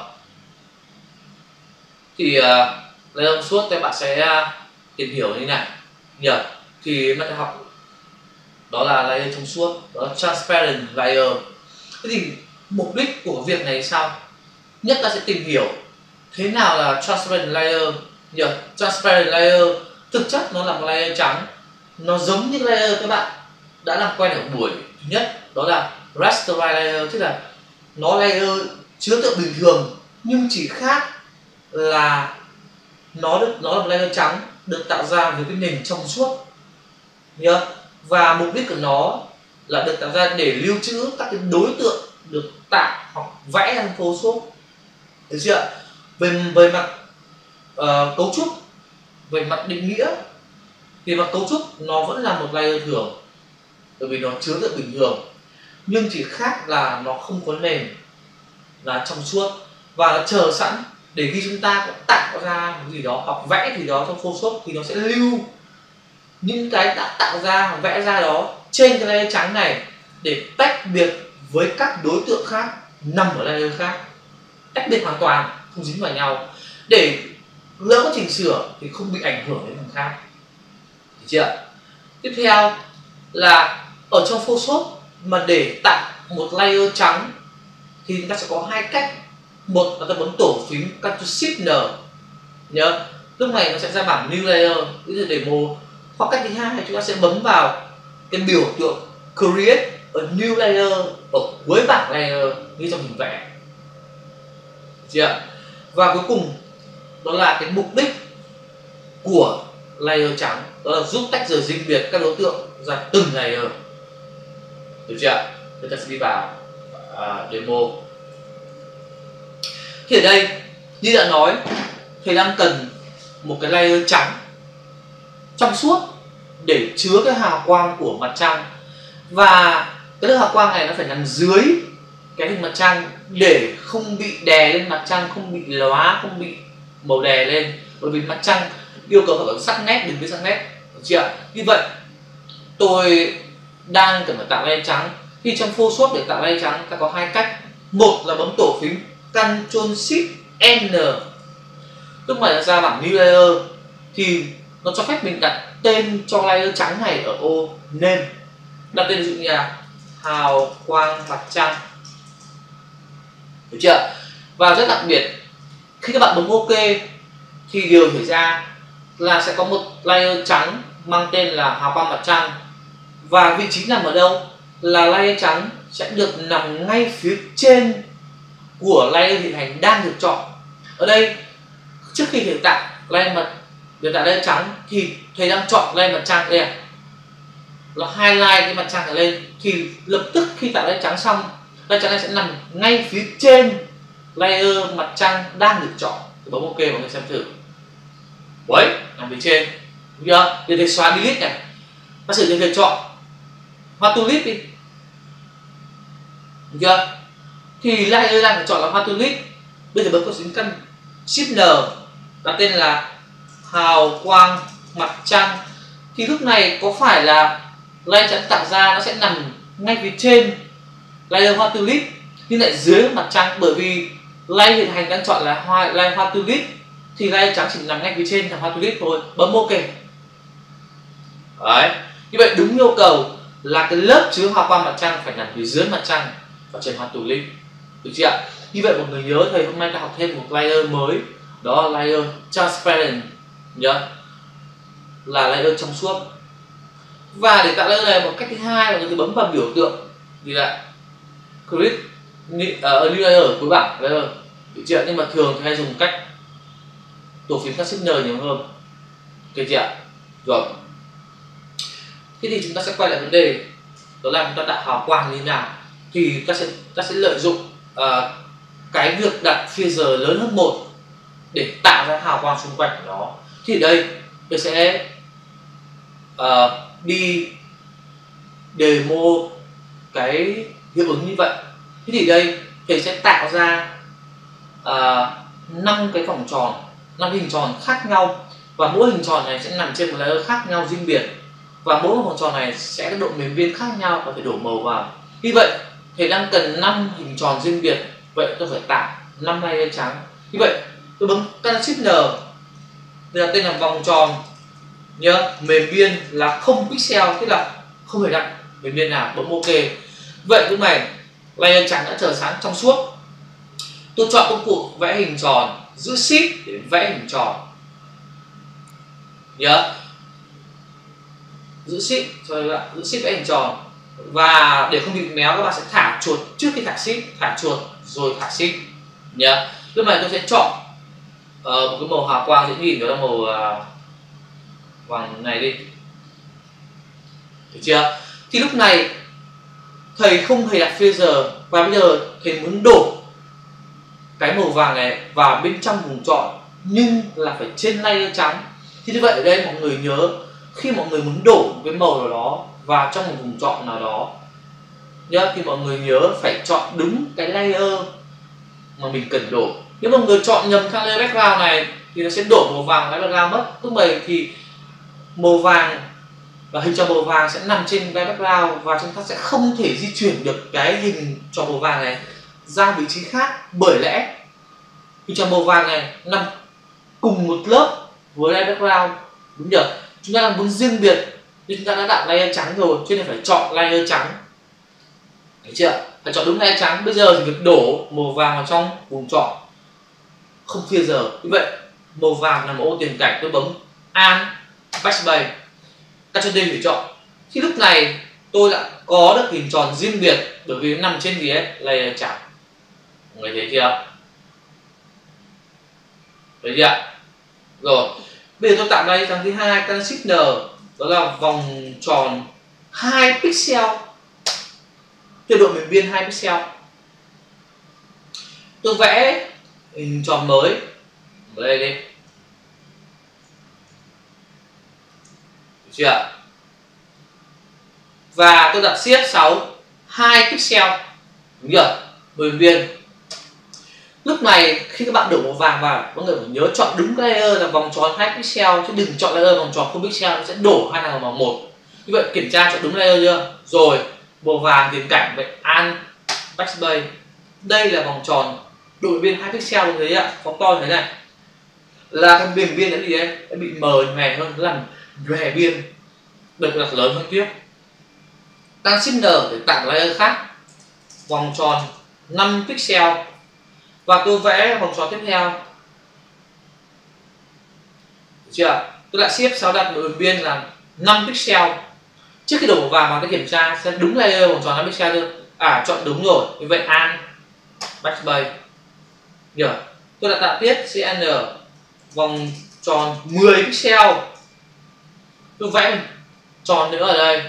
thì layer trong suốt các bạn sẽ tìm hiểu như thế này nhỉ. Thì bạn học đó là layer trong suốt, đó là transparent layer. Thế thì mục đích của việc này sao? Nhất ta sẽ tìm hiểu thế nào là transparent layer nhỉ. Transparent layer thực chất nó là một layer trắng, nó giống như layer các bạn đã làm quen ở buổi thứ nhất, đó là raster layer, tức là nó layer chứa tượng bình thường, nhưng chỉ khác là nó là một layer trắng được tạo ra với cái nền trong suốt nhá. Và mục đích của nó là được tạo ra để lưu trữ các cái đối tượng được tạo hoặc vẽ trong Photoshop, được chưa? Về mặt cấu trúc, về mặt định nghĩa thì mặt cấu trúc nó vẫn là một layer thường, bởi vì nó chứa tượng bình thường, nhưng chỉ khác là nó không có nền, là trong suốt, và nó chờ sẵn để khi chúng ta có tạo ra một gì đó hoặc vẽ gì đó trong Photoshop thì nó sẽ lưu những cái đã tạo ra hoặc vẽ ra đó trên cái layer trắng này để tách biệt với các đối tượng khác nằm ở layer khác, tách biệt hoàn toàn, không dính vào nhau, để lỡ có chỉnh sửa thì không bị ảnh hưởng đến thằng khác. Được chưa? Tiếp theo là ở trong Photoshop mà để tạo một layer trắng thì chúng ta sẽ có hai cách. Một là ta bấm tổ phím Ctrl Shift N, nhớ lúc này nó sẽ ra bảng New Layer, cái là demo. Hoặc cách thứ hai chúng ta sẽ bấm vào cái biểu tượng Create a New Layer ở cuối bảng Layer như trong hình vẽ. Được chưa? Và cuối cùng đó là cái mục đích của layer trắng, đó là giúp tách rời riêng biệt các đối tượng ra từng layer. Được chưa? Chúng ta sẽ đi vào demo. Thì ở đây như đã nói, thầy đang cần một cái layer trắng trong suốt để chứa cái hào quang của mặt trăng, và cái lớp hào quang này nó phải nằm dưới cái hình mặt trăng để không bị đè lên mặt trăng, không bị lóa, không bị màu đè lên, bởi vì mặt trăng yêu cầu phải có sắc nét, đừng biết sắc nét. Được chưa? Như vậy tôi đang cần phải tạo layer trắng. Thì trong Photoshop để tạo layer trắng ta có hai cách. Một là bấm tổ phím Ctrl Shift N, lúc này ra bảng New Layer thì nó cho phép mình đặt tên cho layer trắng này ở ô Name. Đặt tên ví dụ như là hào quang mặt trăng. Được chưa? Và rất đặc biệt, khi các bạn bấm OK thì điều xảy ra là sẽ có một layer trắng mang tên là hào quang mặt trăng, và vị trí nằm ở đâu là layer trắng sẽ được nằm ngay phía trên của layer hiện hành đang được chọn. Ở đây trước khi thầy tạo layer trắng thì thầy đang chọn layer mặt trăng đây, là highlight cái mặt trăng này lên, thì lập tức khi tạo layer trắng xong, layer trắng này sẽ nằm ngay phía trên layer mặt trăng đang được chọn. Thì bấm OK mọi người xem thử. Đấy, nằm phía trên. Đúng chưa? Để thầy xóa delete này. Ta sử dụng thầy chọn hoa tulip đi. Được chưa? Thì layer đang được chọn là hoa tulip. Bây giờ bấm vào phím Shift N, đặt tên là hào quang mặt trăng. Thì lúc này có phải là layer trắng tạo ra nó sẽ nằm ngay phía trên layer hoa tulip, nhưng lại dưới mặt trăng, bởi vì layer hiện hành đang chọn là layer hoa tulip thì layer trắng chỉ nằm ngay phía trên là hoa tulip thôi. Bấm OK. Đấy, như vậy đúng yêu cầu là cái lớp chứa hào quang mặt trăng phải nằm phía dưới mặt trăng và trên hoa tulip. Được chưa ạ? Như vậy mọi người nhớ thầy hôm nay ta học thêm một layer mới, đó là layer transparent, nhớ là layer trong suốt. Và để tạo layer này, một cách thứ hai là người bấm vào biểu tượng thì là Create a New Layer ở cuối bảng layer. Được chưa? Nhưng mà thường thì hay dùng cách tổ phím Shift N nhiều hơn. Ok chưa ạ? Rồi. Thế thì chúng ta sẽ quay lại vấn đề, đó là chúng ta tạo hào quang như thế nào. Thì ta sẽ lợi dụng cái việc đặt phasor lớn hơn 1 để tạo ra hào quang xung quanh của nó. Thì ở đây tôi sẽ đi demo cái hiệu ứng như vậy. Thế thì đây thầy sẽ tạo ra 5 cái vòng tròn, 5 hình tròn khác nhau, và mỗi hình tròn này sẽ nằm trên một layer khác nhau riêng biệt, và mỗi vòng tròn này sẽ có độ mềm viên khác nhau và phải đổ màu vào. Như vậy thầy đang cần 5 hình tròn riêng biệt, vậy tôi phải tạo 5 layer trắng. Như vậy tôi bấm Shift N, đây là tên là vòng tròn, nhớ mềm viên là 0 pixel, tức là không hề đặt mềm viên nào. Bấm OK. Vậy lúc này layer trắng đã trở sáng trong suốt. Tôi chọn công cụ vẽ hình tròn, giữ Shift để vẽ hình tròn. Nhớ giữ Shift giữ Shift vẽ hình tròn, và để không bị méo các bạn sẽ thả chuột trước khi thả Shift, thả chuột rồi thả Shift nhớ. Lúc này tôi sẽ chọn một cái màu hào quang dễ nhìn, đó là màu vàng này đi. Được chưa? Thì lúc này thầy không hề đặt phasor, và bây giờ thầy muốn đổ cái màu vàng này vào bên trong vùng chọn, nhưng là phải trên layer trắng. Thì như vậy ở đây mọi người nhớ, khi mọi người muốn đổ một cái màu nào đó vào trong một vùng chọn nào đó nhớ, thì mọi người nhớ phải chọn đúng cái layer mà mình cần đổ. Nếu mọi người chọn nhầm sang layer background này thì nó sẽ đổ màu vàng layer background mất. Lúc này thì màu vàng và hình tròn màu vàng sẽ nằm trên layer background, và chúng ta sẽ không thể di chuyển được cái hình tròn màu vàng này ra vị trí khác, bởi lẽ hình tròn màu vàng này nằm cùng một lớp với layer background, đúng nhỉ? Chúng ta đang muốn riêng biệt nhưng chúng ta đã đặt layer trắng rồi, cho nên phải chọn layer trắng, thấy chưa? Phải chọn đúng layer trắng. Bây giờ thì việc đổ màu vàng vào trong vùng chọn không chia giờ. Như vậy màu vàng là màu ô tiền cảnh, tôi bấm Alt Backspace, Ctrl D để chọn. Khi lúc này tôi đã có được hình tròn riêng biệt bởi vì nó nằm trên gì ấy, layer trắng. Mọi người thấy chưa? Thấy chưa? Rồi, bây giờ tôi tạo layer trắng thứ hai, Ctrl N, đó là vòng tròn 2 pixel, tuyệt độ miền biên 2 pixel. Tôi vẽ hình tròn mới ở đây đi, được chưa? Và tôi đặt Shift 6 2 pixel, đúng chưa? Miền biên. Lúc này khi các bạn đổ màu vàng vào, mọi người phải nhớ chọn đúng cái layer là vòng tròn 2 pixel chứ đừng chọn layer vòng tròn 0 pixel, nó sẽ đổ hai nào vào một. Như vậy kiểm tra chọn đúng layer chưa? Rồi, màu vàng tiền cảnh, vậy Alt Backspace. Đây là vòng tròn độ biên 2 pixel, đúng thấy ạ? Phóng to như thế này. Là cái biên biên đã gì đấy? Đã bị mờ nhòe hơn, nó làm nhòe biên. Được đặt lớn hơn tiếp. Tăng Shift N để tạo layer khác. Vòng tròn 5 pixel. Và tôi vẽ vòng tròn tiếp theo. Được chưa? Tôi lại Shift 6 đặt độ biên là 5 pixel. Trước khi đổ màu vàng vào tôi kiểm tra xem đúng layer vòng tròn 5 pixel chưa? À, chọn đúng rồi. Như vậy Alt Backspace. Nhờ. Tôi đã tạo tiếp CN vòng tròn 10 pixel. Tôi vẽ một tròn nữa ở đây.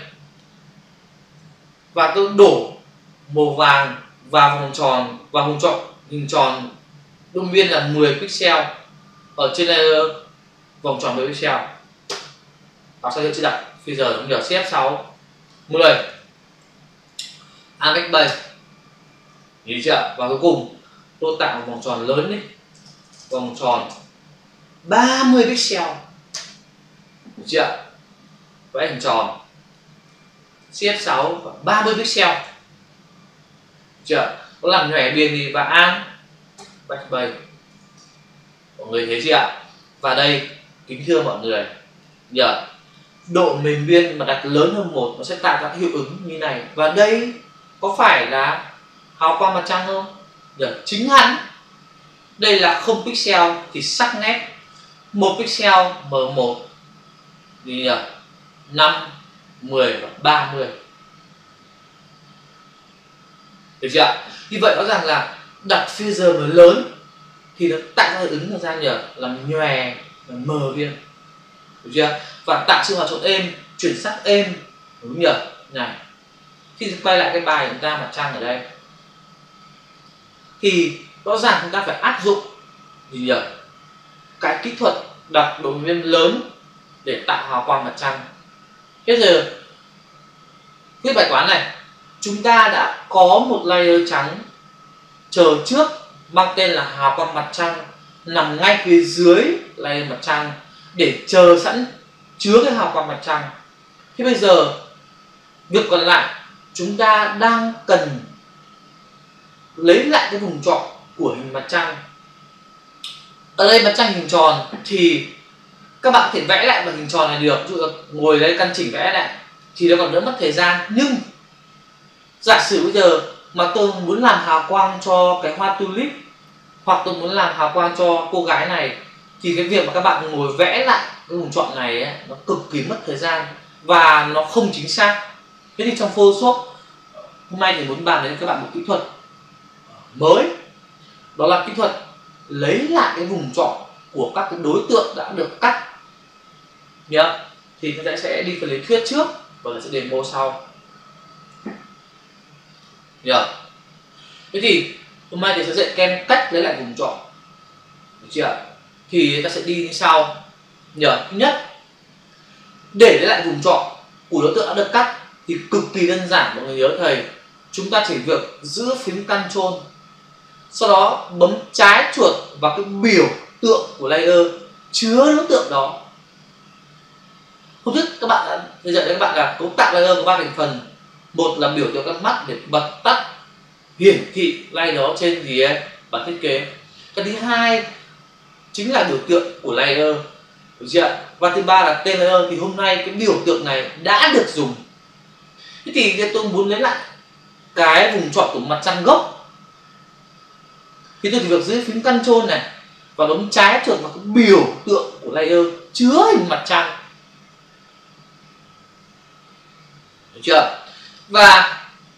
Và tôi đổ màu vàng vào vòng tròn và vùng chọn hình tròn độ biên là 10 pixel ở trên layer vòng tròn 10 pixel. Và sau đó chưa đặt Feather, đúng nhờ, Shift 6 10 Alt Backspace. Nhìn chưa? Và cuối cùng tôi tạo một vòng tròn lớn đi, vòng tròn 30 pixel, được chưa? Vẽ hình tròn Shift 6 và 30 pixel, được chưa? Nó làm nhòe biên đi và Alt Backspace. Mọi người thấy chưa ạ? Và đây, kính thưa mọi người, nhờ độ miền biên mà đặt lớn hơn một nó sẽ tạo ra hiệu ứng như này. Và đây có phải là hào quang mặt trăng không? Nhờ, chính hắn. Đây là 0 pixel thì sắc nét, 1 pixel M1 thì 5, 10 và 30. Được chưa? Như vậy rõ ràng là đặt feather mới lớn thì nó tạo ra hiệu ứng ra nhờ làm nhòe, làm mờ biên. Được chưa? Và tạo sự hòa trộn êm, chuyển sắc êm, đúng nhờ? Này. Khi quay lại cái bài chúng ta mặt trăng ở đây thì rõ ràng chúng ta phải áp dụng gì nhỉ? Cái kỹ thuật đặt độ biên lớn để tạo hào quang mặt trăng. Bây giờ viết bài toán này, chúng ta đã có một layer trắng chờ trước mang tên là hào quang mặt trăng nằm ngay phía dưới layer mặt trăng để chờ sẵn chứa cái hào quang mặt trăng. Thế bây giờ việc còn lại chúng ta đang cần lấy lại cái vùng chọn của hình mặt trăng. Ở đây mặt trăng hình tròn thì các bạn có thể vẽ lại bằng hình tròn này được, ví dụ ngồi đấy căn chỉnh vẽ lại thì nó còn đỡ mất thời gian. Nhưng giả sử bây giờ mà tôi muốn làm hào quang cho cái hoa tulip hoặc tôi muốn làm hào quang cho cô gái này thì cái việc mà các bạn ngồi vẽ lại cái vùng chọn này ấy, nó cực kỳ mất thời gian và nó không chính xác. Thế thì trong Photoshop hôm nay thì muốn bàn đến các bạn một kỹ thuật mới, đó là kỹ thuật lấy lại cái vùng chọn của các cái đối tượng đã được cắt nhớ. Thì chúng ta sẽ đi phần lý thuyết trước và sẽ demo sau nhớ. Thế thì hôm nay thì sẽ dạy kem cách lấy lại vùng chọn, được chưa? Thì ta sẽ đi như sau nhớ. Thứ nhất, để lấy lại vùng chọn của đối tượng đã được cắt thì cực kỳ đơn giản, mọi người nhớ thầy. Chúng ta chỉ việc giữ phím Ctrl, sau đó bấm trái chuột vào cái biểu tượng của layer chứa đối tượng đó. Hôm trước các bạn đã dạy cho các bạn là cấu tạo layer có 3 thành phần. Một là biểu tượng con mắt để bật tắt hiển thị layer đó trên gì ấy bản thiết kế. Cái thứ hai chính là biểu tượng của layer, được chưa? Và thứ ba là tên layer. Thì hôm nay cái biểu tượng này đã được dùng. Thế thì tôi muốn lấy lại cái vùng chọn của mặt trăng gốc, thì tôi chỉ việc giữ phím Ctrl này và bấm trái chuột vào cái biểu tượng của layer chứa hình mặt trăng, được chưa? Và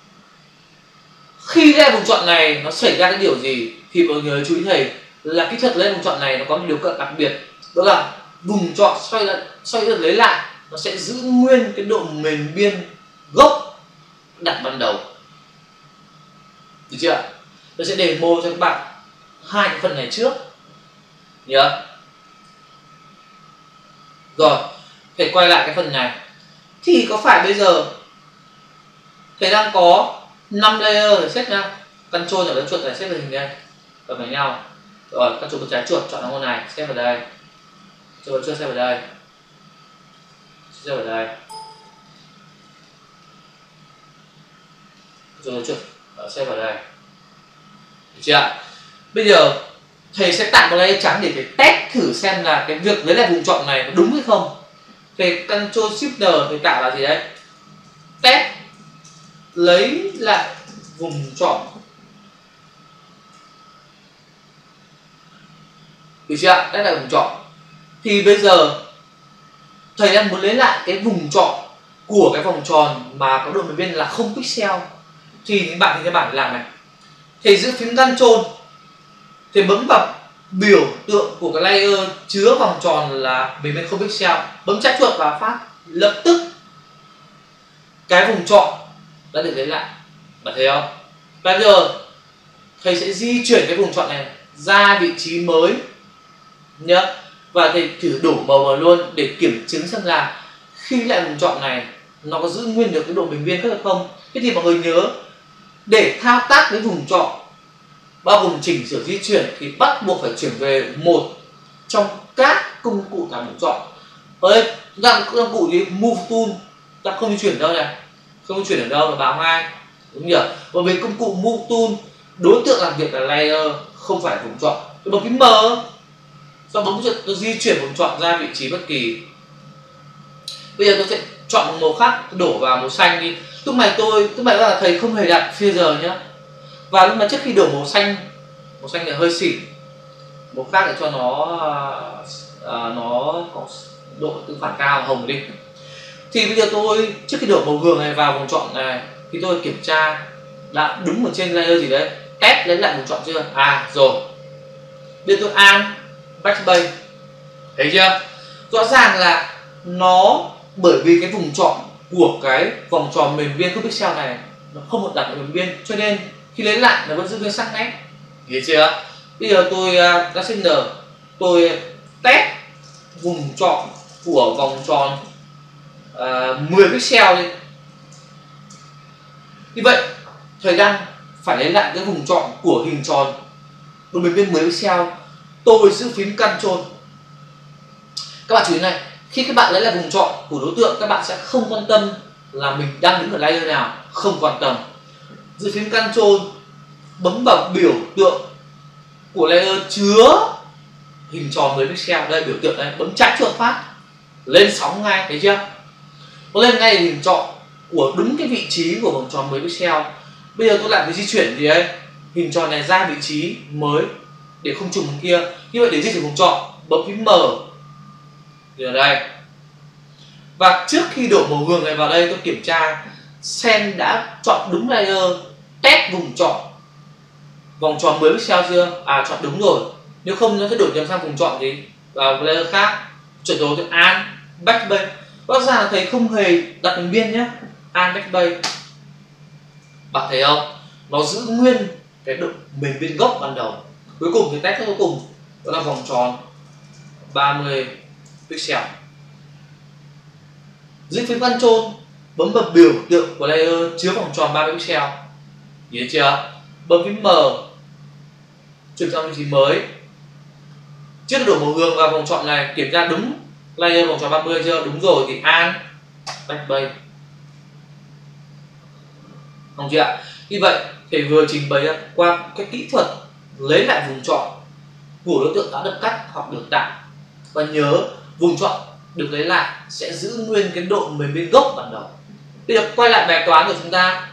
khi lấy vùng chọn này nó xảy ra cái điều gì thì mọi người chú ý thầy là kỹ thuật lấy vùng chọn này nó có một điều kiện đặc biệt, đó là vùng chọn xoay lấy lại nó sẽ giữ nguyên cái độ mềm biên gốc đặt ban đầu, được chưa? Tôi sẽ demo cho các bạn hai cái phần này trước nhớ. Rồi thầy quay lại cái phần này thì có phải bây giờ thầy đang có 5 layer để xếp nha, Ctrl nhỏ lên chuột để xếp hình đây và với nhau. Rồi Ctrl bấm trái chuột chọn môn này xếp vào đây, chuột xếp vào đây, xếp vào đây, rồi chuột xếp vào đây, được chưa? Bây giờ thầy sẽ tạo một layer trắng để thầy test thử xem là cái việc lấy lại vùng chọn này có đúng hay không. Thầy Ctrl Shift N thầy tạo là gì đấy, test lấy lại vùng chọn, được chưa? Đây là vùng chọn. Thì bây giờ thầy đang muốn lấy lại cái vùng chọn của cái vòng tròn mà có độ mềm biên là 0 pixel. Thì các bạn làm này, thầy giữ phím Ctrl, thầy bấm vào biểu tượng của cái layer chứa vòng tròn là mềm biên 0 pixel, bấm trái chuột vào phát, lập tức cái vùng chọn đã được lấy lại. Bạn thấy không? Và bây giờ thầy sẽ di chuyển cái vùng chọn này ra vị trí mới nhé, và thầy thử đổ màu vào luôn để kiểm chứng xem là khi lại vùng chọn này nó có giữ nguyên được cái độ mềm biên hay không. Thế thì mọi người nhớ, để thao tác cái vùng chọn bao gồm chỉnh sửa di chuyển thì bắt buộc phải chuyển về một trong các công cụ tạo vùng chọn. Ở đây chúng ta có công cụ gì, Move Tool, ta không di chuyển đâu này, không di chuyển ở đâu là báo ngay, đúng nhỉ? Bởi vì công cụ Move Tool đối tượng làm việc là layer, không phải vùng chọn. Tôi bấm phím M, sau bấm chuột tôi di chuyển vùng chọn ra vị trí bất kỳ. Bây giờ tôi sẽ chọn một màu khác, tôi đổ vào màu xanh đi. Lúc này là thầy không hề đặt phasor nhé. Và lúc mà trước khi đổ màu xanh là hơi xỉn, màu khác để cho nó có độ tương phản cao, hồng đi. Thì bây giờ tôi trước khi đổ màu hường này vào vùng chọn này thì tôi kiểm tra đã đúng ở trên layer gì đấy, test lấy lại vùng chọn chưa? À rồi. Bây giờ tôi Alt Backspace, thấy chưa? Rõ ràng là nó bởi vì cái vùng chọn của cái vòng tròn mềm biên 0 pixel này nó không được đặt ở mềm biên, cho nên khi lấy lại nó vẫn giữ nguyên sắc nét, hiểu chưa? Bây giờ tôi Ctrl N, tôi test vùng chọn của vòng tròn 10 pixel đi. Như vậy thầy đang phải lấy lại cái vùng chọn của hình tròn độ mềm biên 10 pixel. Tôi giữ phím Ctrl. Các bạn chú ý này, khi các bạn lấy lại vùng chọn của đối tượng, các bạn sẽ không quan tâm là mình đang đứng ở layer nào, không quan tâm. Giữ phím Ctrl, bấm vào biểu tượng của layer chứa hình tròn 10 pixel, đây biểu tượng đây, bấm trái chuột phát lên sóng ngay, thấy chưa? Nó lên ngay hình chọn của đúng cái vị trí của vòng tròn 10 pixel. Bây giờ tôi lại phải di chuyển gì đấy, hình tròn này ra vị trí mới để không trùng kia. Như vậy để di chuyển vùng chọn, bấm phím M thì ở đây. Và trước khi đổ màu hường này vào đây, tôi kiểm tra xem đã chọn đúng layer, test vùng chọn vòng tròn 10 pixel chưa? À, chọn đúng rồi. Nếu không nó sẽ đổi nhầm sang vùng chọn gì vào layer khác. Chuyển đổi từ Alt Backspace. Rõ ràng là thầy không hề đặt đường biên nhé. Alt Backspace. Bạn thấy không? Nó giữ nguyên cái độ mềm biên gốc ban đầu. Cuối cùng thì test cuối cùng đó là vòng tròn 30 pixel. Giữ phím Ctrl, bấm vào biểu tượng của layer chứa vòng tròn 30 pixel. Nhìn thấy chưa? Bấm phím M, chuyển sang vị trí mới. Trước đổ màu hường vào vòng chọn này, kiểm tra đúng layer vòng tròn 30 chưa? Đúng rồi thì Alt Backspace. Không chưa ạ? Như vậy thầy vừa trình bày qua cái kỹ thuật lấy lại vùng chọn của đối tượng đã được cắt hoặc được tạo. Và nhớ vùng chọn được lấy lại sẽ giữ nguyên cái độ mềm bên gốc ban đầu. Bây giờ quay lại bài toán của chúng ta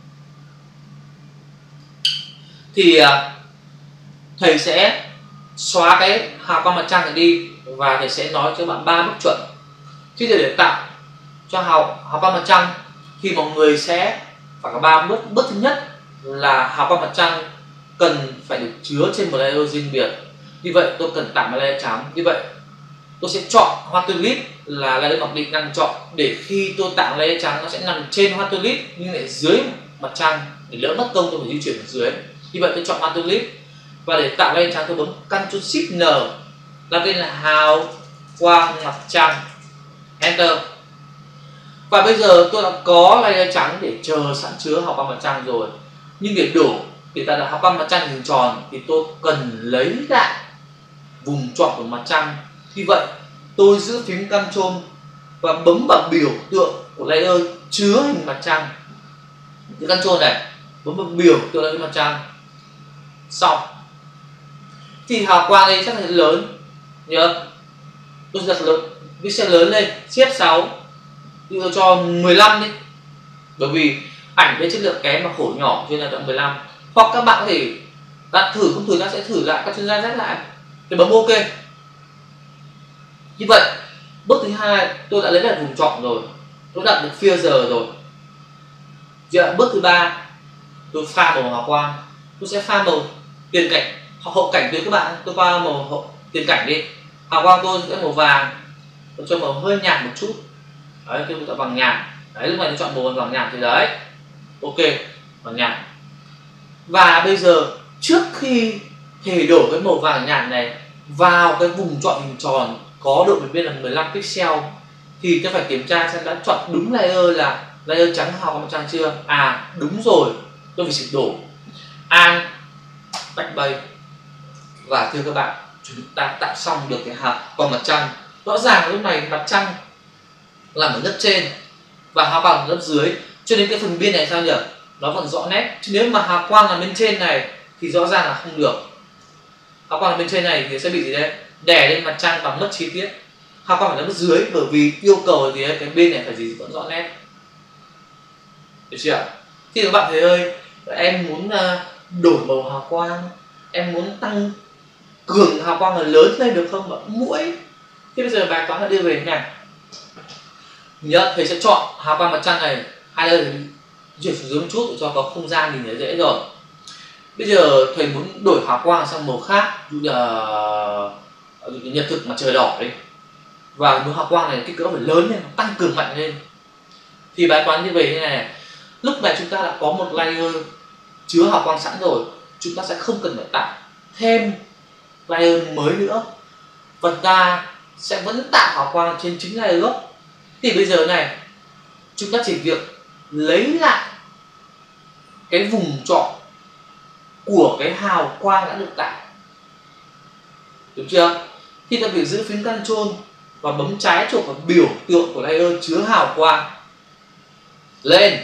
thì thầy sẽ xóa cái hào quang mặt trăng này đi và thầy sẽ nói cho bạn 3 bước chuẩn. Khi để tạo cho hào quang mặt trăng thì mọi người sẽ phải có 3 bước. Bước thứ nhất là hào quang mặt trăng cần phải được chứa trên một layer riêng biệt. Như vậy tôi cần tạo một layer trắng. Như vậy tôi sẽ chọn hoa tulip là layer mặc định đang chọn, để khi tôi tạo layer trắng nó sẽ nằm trên hoa tulip nhưng lại dưới mặt trăng, để đỡ mất công tôi phải di chuyển ở dưới. Như vậy tôi chọn hoa tulip và để tạo layer trắng tôi bấm Ctrl Shift N, đặt tên là hào quang mặt trăng, Enter. Và bây giờ tôi đã có layer trắng để chờ sẵn chứa hào quang mặt trăng rồi. Nhưng để tạo ra hào quang mặt trăng hình tròn thì tôi cần lấy lại vùng chọn của mặt trăng. Vì vậy tôi giữ phím Ctrl và bấm vào biểu tượng của layer chứa hình mặt trăng. Giữ Ctrl này, bấm vào biểu tượng layer mặt trăng. Xong thì hào quang đây chắc là lớn. Nhớ tôi giật lớn pixel lớn lên, xếp 6, tôi cho 15 đi, bởi vì ảnh với chất lượng kém mà khổ nhỏ cho nên là tận 15. Hoặc các bạn có thể đặt thử, không thử ta sẽ thử lại các chuyên gia rét lại thì bấm OK. Như vậy bước thứ hai tôi đã lấy lại vùng chọn rồi, tôi đặt được filter rồi. Bước thứ ba tôi pha màu hào quang, tôi sẽ pha màu tiền cảnh hoặc hậu cảnh tùy các bạn. Tôi pha màu tiền cảnh đi, hào quang tôi sẽ màu vàng, tôi cho màu hơi nhạt một chút. Đấy, tôi chọn vàng nhạt. Đấy, lúc này tôi chọn màu vàng nhạt thì đấy, OK, vàng nhạt. Và bây giờ trước khi thầy đổ cái màu vàng nhạt này vào cái vùng chọn hình tròn có độ bề biên là 15 pixel thì tôi phải kiểm tra xem đã chọn đúng layer là layer trắng hào quang mặt trăng chưa. À đúng rồi, tôi phải sửa đổi An Backbase. Và thưa các bạn, chúng ta tạo xong được cái hào quang mặt trăng. Rõ ràng lúc này mặt trăng là ở lớp trên và hào quang ở lớp dưới, cho nên cái phần biên này sao nhỉ, nó còn rõ nét. Chứ nếu mà hào quang là bên trên này thì rõ ràng là không được. Hào quang ở bên trên này thì sẽ bị gì đấy, đè lên mặt trăng và mất chi tiết. Hào quang ở lớp dưới bởi vì yêu cầu thì cái bên này phải gì vẫn rõ nét, được chưa? Thì các bạn thấy ơi, em muốn đổi màu hào quang, em muốn tăng cường hào quang là lớn lên được không? Bạn mũi. Thế bây giờ bài toán là đưa về thế này. Nhớ thầy sẽ chọn hào quang mặt trăng này, hay là chuyển xuống dưới một chút để cho có không gian nhìn thấy dễ rồi. Bây giờ thầy muốn đổi hào quang sang màu khác, ví dụ như nhật thực mặt trời đỏ đi, và muốn hào quang này kích cỡ phải lớn lên, tăng cường mạnh lên. Thì bài toán như vậy như này, lúc này chúng ta đã có một layer chứa hào quang sẵn rồi, chúng ta sẽ không cần phải tạo thêm layer mới nữa, và ta sẽ vẫn tạo hào quang trên chính layer gốc. Thì bây giờ này chúng ta chỉ việc lấy lại cái vùng chọn của cái hào quang đã được tạo, được chưa? Thì ta phải giữ phím Ctrl và bấm trái chuột vào biểu tượng của layer chứa hào quang lên.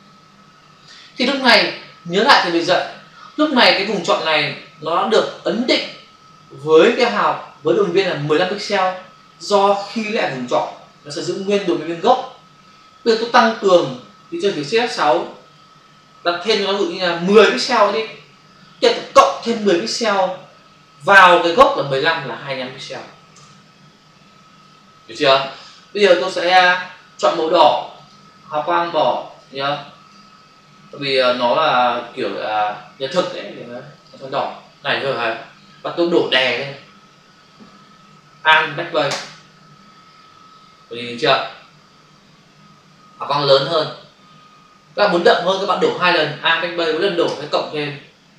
Thì lúc này nhớ lại thì bây giờ lúc này cái vùng chọn này nó được ấn định với cái với độ bề biên là 15 pixel, do khi lại vùng chọn nó sẽ giữ nguyên độ bề biên gốc. Bây giờ tôi tăng cường thì trên phía F6 đặt thêm cho nó dụ như là 10 pixel đi, thì tôi cộng thêm 10 pixel vào cái gốc là 15 là 25 pixel, được chưa? Bây giờ tôi sẽ chọn màu đỏ, hào quang bỏ nhá, bởi vì nó là kiểu là nhật thực đấy, nó đỏ này rồi hả? Và tôi đổ đè lên An Backbase, nhìn chưa? Hào quang lớn hơn. Các bạn muốn đậm hơn các bạn đổ 2 lần An Backbase, mỗi lần đổ sẽ cộng thêm,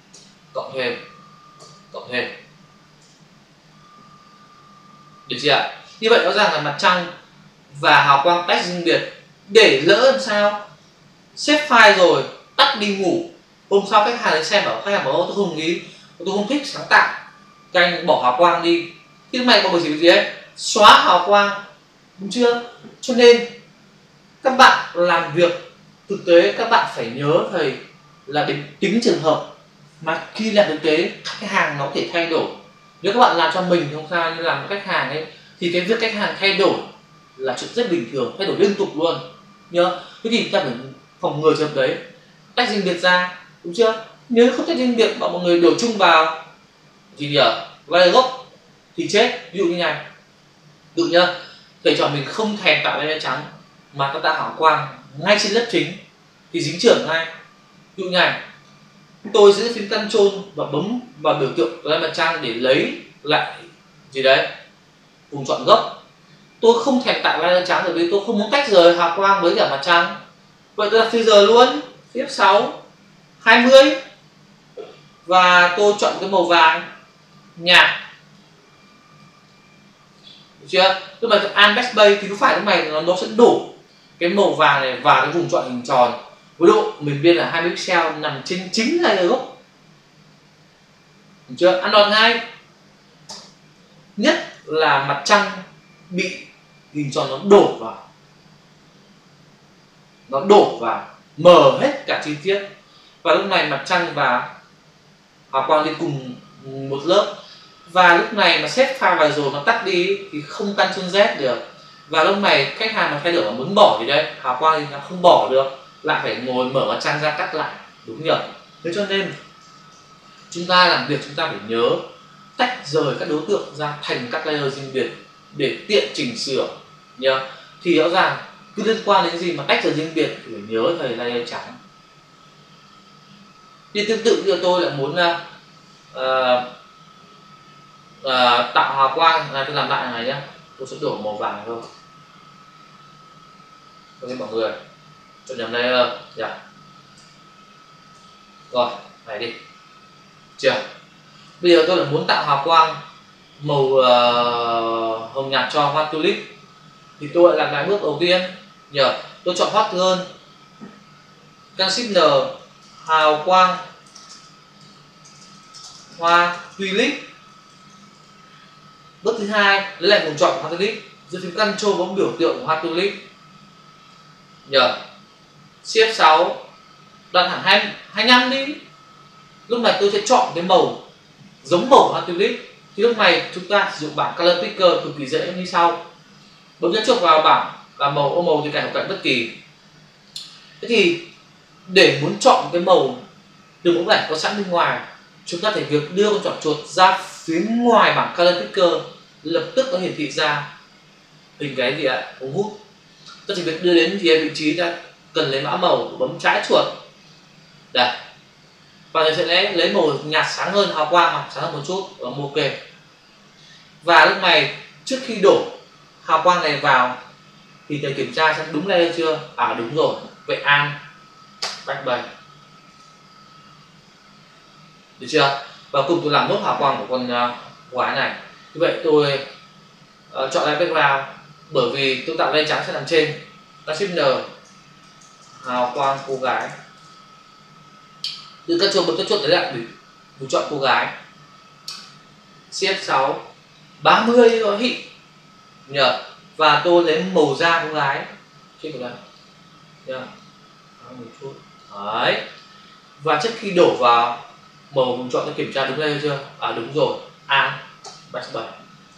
được chưa? Như vậy rõ ràng là mặt trăng và hào quang tách riêng biệt. Để lỡ làm sao xếp file rồi tắt đi ngủ, hôm sau khách hàng đến xem bảo khách hàng bảo tôi không nghĩ, tôi không thích sáng tạo, các anh bỏ hào quang đi. Thì lúc này có một gì ấy, xóa hào quang, đúng chưa? Cho nên các bạn làm việc thực tế các bạn phải nhớ thầy là tính trường hợp mà khi làm thực tế khách hàng nó có thể thay đổi. Nếu các bạn làm cho mình thì không sao, nhưng làm cho khách hàng ấy thì cái việc khách hàng thay đổi là chuyện rất bình thường, thay đổi liên tục luôn nhớ. Thế thì ta phải phòng ngừa trường hợp đấy, tách riêng biệt ra, đúng chưa? Nếu không tách riêng biệt mà mọi người đổ chung vào thì ở layer gốc thì chết. Ví dụ như này, ví dụ nhá, thầy trò mình không thèm tạo layer trắng mà ta tạo hào quang ngay trên lớp chính thì dính trưởng ngay. Ví dụ như này, tôi giữ phím Ctrl và bấm vào biểu tượng của mặt trăng để lấy lại gì đấy vùng chọn gốc. Tôi không thèm tạo layer trắng bởi vì tôi không muốn tách rời hào quang với cả mặt trăng. Vậy tôi đặt filter luôn, F6 20 và tôi chọn cái màu vàng nhạt, được chưa? Lúc mà Alt Backspace thì lúc phải lúc này nó sẽ đổ cái màu vàng này vào cái vùng chọn hình tròn với độ mình biên là 20 pixel nằm trên chính layer gốc, được chưa? Ăn đòn ngay. Nhất là mặt trăng bị hình tròn nó đổ vào mờ hết cả chi tiết, và lúc này mặt trăng và hào quang đi cùng một lớp, và lúc này mà xếp pha vào rồi nó tắt đi thì không Ctrl Z được, và lúc này khách hàng mà thay đổi mà muốn bỏ thì đây hào quang thì nó không bỏ được, lại phải ngồi mở mặt trăng ra cắt lại, đúng nhỉ? Thế cho nên chúng ta làm việc chúng ta phải nhớ tách rời các đối tượng ra thành các layer riêng biệt để tiện chỉnh sửa nhớ. Thì rõ ràng cứ liên quan đến gì mà tách rời riêng biệt thì phải nhớ thầy layer trắng. Thì tương tự như tôi lại muốn tạo hào quang, tôi làm lại này nhé, tôi sẽ đổ màu vàng thôi. Ok mọi người, chọn nhầm layer nhỉ. Rồi, này đi. Chưa? Bây giờ tôi lại muốn tạo hào quang màu hồng nhạt cho hoa tulip thì tôi lại làm lại bước đầu tiên nhờ. Tôi chọn pattern, Shift N, hào quang hoa tulip. Bước thứ hai lấy lại vùng chọn của hoa tulip, giữ phím Ctrl bấm biểu tượng của hoa tulip nhờ. Shift 6 đoạn hẳn 25 đi. Lúc này tôi sẽ chọn cái màu giống màu hoa tulip. Thì lúc này chúng ta sử dụng bảng Color Picker cực kỳ dễ như sau. Bấm nhấn chuột vào bảng là màu ô màu thì cạnh hoặc cạnh bất kỳ. Thế thì để muốn chọn cái màu từ mẫu ảnh có sẵn bên ngoài, chúng ta thể việc đưa con chọn chuột ra phía ngoài bảng Color Picker, lập tức nó hiển thị ra hình cái gì ạ? Ống hút. Ta chỉ việc đưa đến vị trí ta cần lấy mã màu, bấm trái chuột đây, và mình sẽ lấy màu nhạt sáng hơn, hào quang mà sáng hơn một chút, bấm ok. Và lúc này trước khi đổ hào quang này vào thì thầy kiểm tra xem đúng layer chưa. Đúng rồi. Vậy Alt Backspace, được chưa? Và cùng tôi làm nốt hào quang của con gái này. Như vậy tôi chọn lại background, bởi vì tôi tạo layer trắng sẽ nằm trên. Shift N, hào quang cô gái. Từ Ctrl bấm chuột lấy lại để tôi chọn cô gái. Shift 6 30 rồi hị nhờ, và tôi lấy màu da cô gái trên của đây nhờ, một chút đấy. Và trước khi đổ vào màu mình chọn tôi kiểm tra đúng đây chưa. Đúng rồi. Backspace,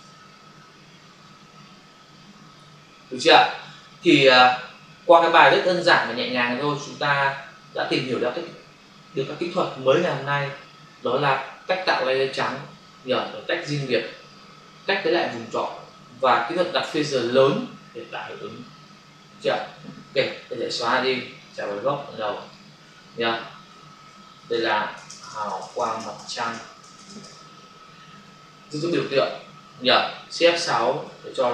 được chưa? Thì qua cái bài rất đơn giản và nhẹ nhàng thôi, chúng ta đã tìm hiểu được các kỹ thuật mới ngày hôm nay, đó là cách tạo layer trắng nhờ tách riêng biệt, cách lấy lại vùng chọn và kỹ thuật đặt filter lớn để tạo hiệu ứng. Chưa? Ok, bây giờ xóa đi, trả về góc đầu nha. Đây là hào quang mặt trăng, giữ biểu tượng nhờ. F6 để cho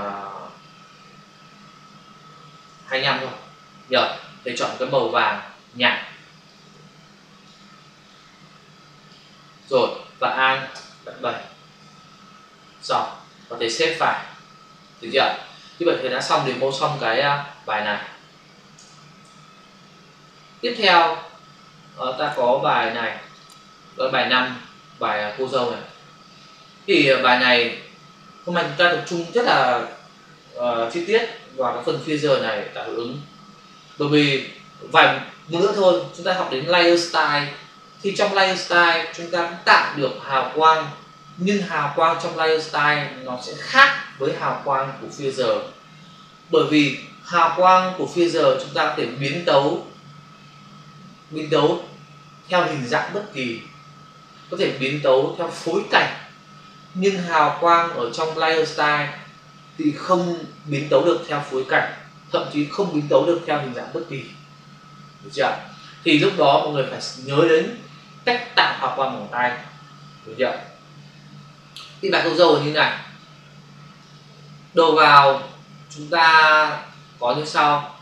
25 thôi nhờ. Để chọn cái màu vàng nhạt rồi, và Alt Backspace xong, có thể xếp phải, được chưa? Như vậy thì đã xong demo xong cái bài này. Tiếp theo ta có bài này, đó là bài 5, bài cô dâu này. Thì bài này hôm nay chúng ta tập trung rất là chi tiết vào cái phần filter này tạo hiệu ứng, bởi vì vài một nữa thôi chúng ta học đến layer style. Thì trong layer style chúng ta cũng tạo được hào quang nhưng hào quang trong layer style nó sẽ khác với hào quang của Feather. Bởi vì hào quang của Feather chúng ta có thể biến tấu theo hình dạng bất kỳ, có thể biến tấu theo phối cảnh, nhưng hào quang ở trong layer style thì không biến tấu được theo phối cảnh, thậm chí không biến tấu được theo hình dạng bất kỳ, được chưa? Thì lúc đó mọi người phải nhớ đến cách tạo hào quang bằng tay, được chưa? Thì bài câu dâu như này, đầu vào chúng ta có như sau.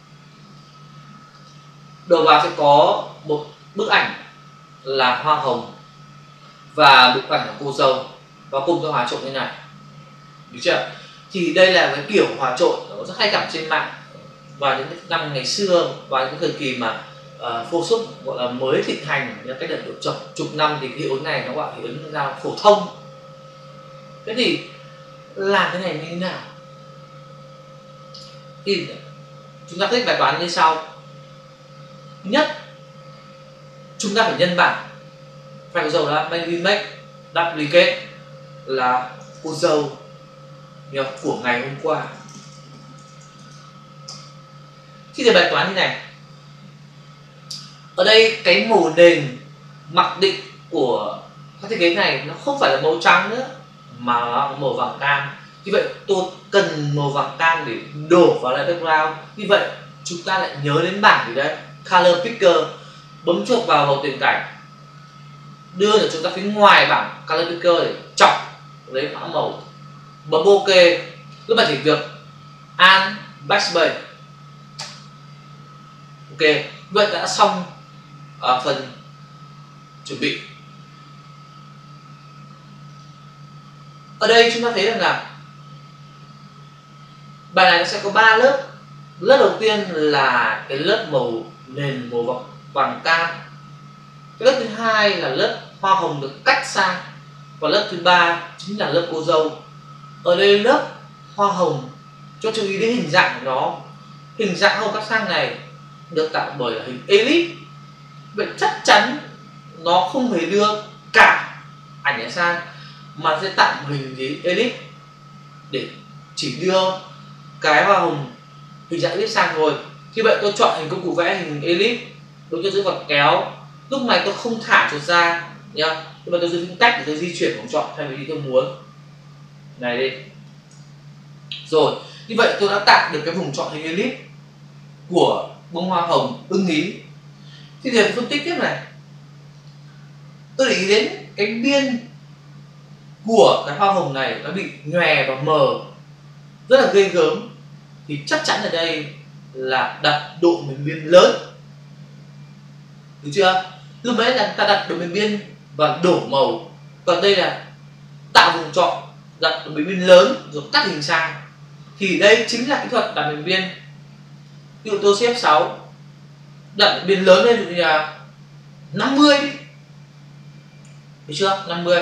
Đầu vào sẽ có một bức ảnh là hoa hồng và bức ảnh là cô dâu và cùng cho hòa trộn như này, được chưa? Thì đây là cái kiểu hòa trộn nó rất hay gặp trên mạng vào những năm ngày xưa, vào những thời kỳ mà Photoshop gọi là mới thịnh hành, cách đây độ chục năm thì cái hiệu ứng này nó gọi hiệu ứng ra phổ thông. Thế thì làm cái này như thế nào? Thì chúng ta thích bài toán như sau. Thứ nhất, chúng ta phải nhân bản file cô dâu là make duplicate là cô dâu của ngày hôm qua. Thì đề bài toán như này, ở đây cái màu nền mặc định của các thiết kế này nó không phải là màu trắng nữa mà là màu vàng cam. Như vậy tôi cần màu vàng cam để đổ vào lại background. Như vậy chúng ta lại nhớ đến bảng gì đây, color picker, bấm chuột vào màu tiền cảnh, đưa được chúng ta phía ngoài bảng color picker để chọc lấy mã màu, bấm ok, lúc này chỉ việc Alt Backspace. Ok, vậy đã xong phần chuẩn bị. Ở đây chúng ta thấy rằng là bài này nó sẽ có 3 lớp. Lớp đầu tiên là cái lớp màu nền màu vàng cam. Cái lớp thứ hai là lớp hoa hồng được cắt sang, và lớp thứ ba chính là lớp cô dâu. Ở đây lớp hoa hồng cho chú ý đến hình dạng của nó. Hình dạng hoa cắt sang này được tạo bởi là hình elip. Vậy chắc chắn nó không hề đưa cả ảnh này sang, mà sẽ tạo một hình gì elip để chỉ đưa cái hoa hồng hình dạng elip sang thôi. Như vậy tôi chọn hình công cụ vẽ hình elip, tôi cho giữ vật kéo. Lúc này tôi không thả chuột ra nhá, nhưng mà tôi giữ cách để tôi di chuyển vùng chọn theo ý tôi muốn. Này đi. Rồi, như vậy tôi đã tạo được cái vùng chọn hình elip của bông hoa hồng ưng ý. Thì để phân tích tiếp này, tôi để ý đến cái biên của cái hoa hồng này nó bị nhòe và mờ, rất là ghê gớm. Thì chắc chắn ở đây là đặt độ miền biên lớn, được chưa? Lúc nãy là ta đặt độ miền biên và đổ màu, còn đây là tạo vùng chọn, đặt độ miền biên lớn rồi cắt hình sang. Thì đây chính là kỹ thuật đặt miền biên. Ví dụ tôi xếp 6, đặt biên lớn lên, ví dụ như là 50 đi, được chưa? 50.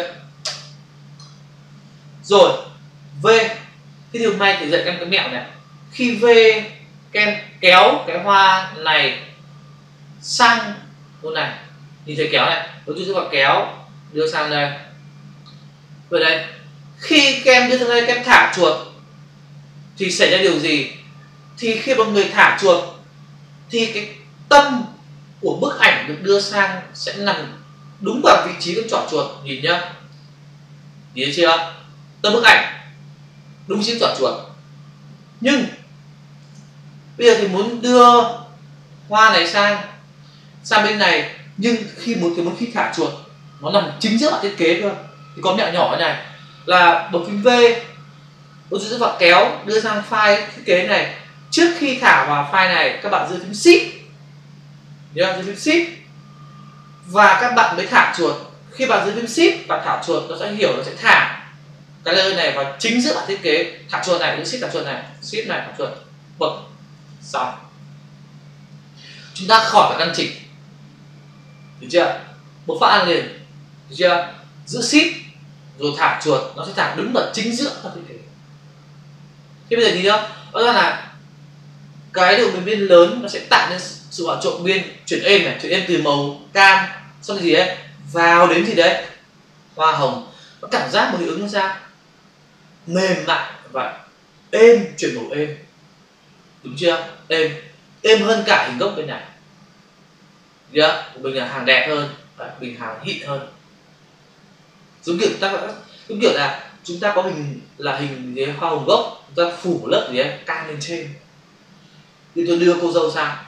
Rồi V, thế thì hôm nay thì dạy các em cái mẹo này. Khi V các em kéo cái hoa này sang chỗ này, nhìn thấy kéo này, tôi sẽ vào kéo đưa sang đây. Vậy đây, khi các em đưa sang đây, các em thả chuột thì xảy ra điều gì? Thì khi mọi người thả chuột thì cái tâm của bức ảnh được đưa sang sẽ nằm đúng vào vị trí con chọn chuột. Nhìn nhá, nhìn thấy chưa? Tâm bức ảnh đúng vị trí chọn chuột. Nhưng bây giờ thì muốn đưa hoa này sang bên này, nhưng khi khi thả chuột nó nằm chính giữa bản thiết kế cơ. Thì có mẹo nhỏ này là bấm phím V, tôi sẽ vào kéo đưa sang file thiết kế này. Trước khi thả vào file này, các bạn giữ phím Shift, giữ phím Shift và các bạn mới thả chuột. Khi bạn giữ phím Shift và thả chuột, nó sẽ hiểu, nó sẽ thả cái layer này vào chính giữa bản thiết kế. Thả chuột này, giữ Shift thả chuột này, Shift này thả chuột, bật xong. Chúng ta khỏi phải căn chỉnh, được chưa? Bấm phát ăn liền, được chưa? Giữ Shift rồi thả chuột, nó sẽ thả đúng vào chính giữa bản thiết kế. Thế bây giờ thì nhá, đó là cái độ miền biên lớn nó sẽ tạo nên sự hòa trộn biên, chuyển êm này, chuyển êm từ màu cam xong gì đấy vào đến gì đấy hoa hồng. Và cảm giác một hiệu ứng ra mềm mại và êm, chuyển màu êm, đúng chưa? Êm hơn cả hình gốc bên này. Chưa? Của mình là hàng đẹp hơn, mình hàng xịn hơn. Giống kiểu là chúng ta có hình là hình gì hoa hồng gốc, chúng ta phủ một lớp gì đấy căng lên trên. Thì tôi đưa cô dâu sang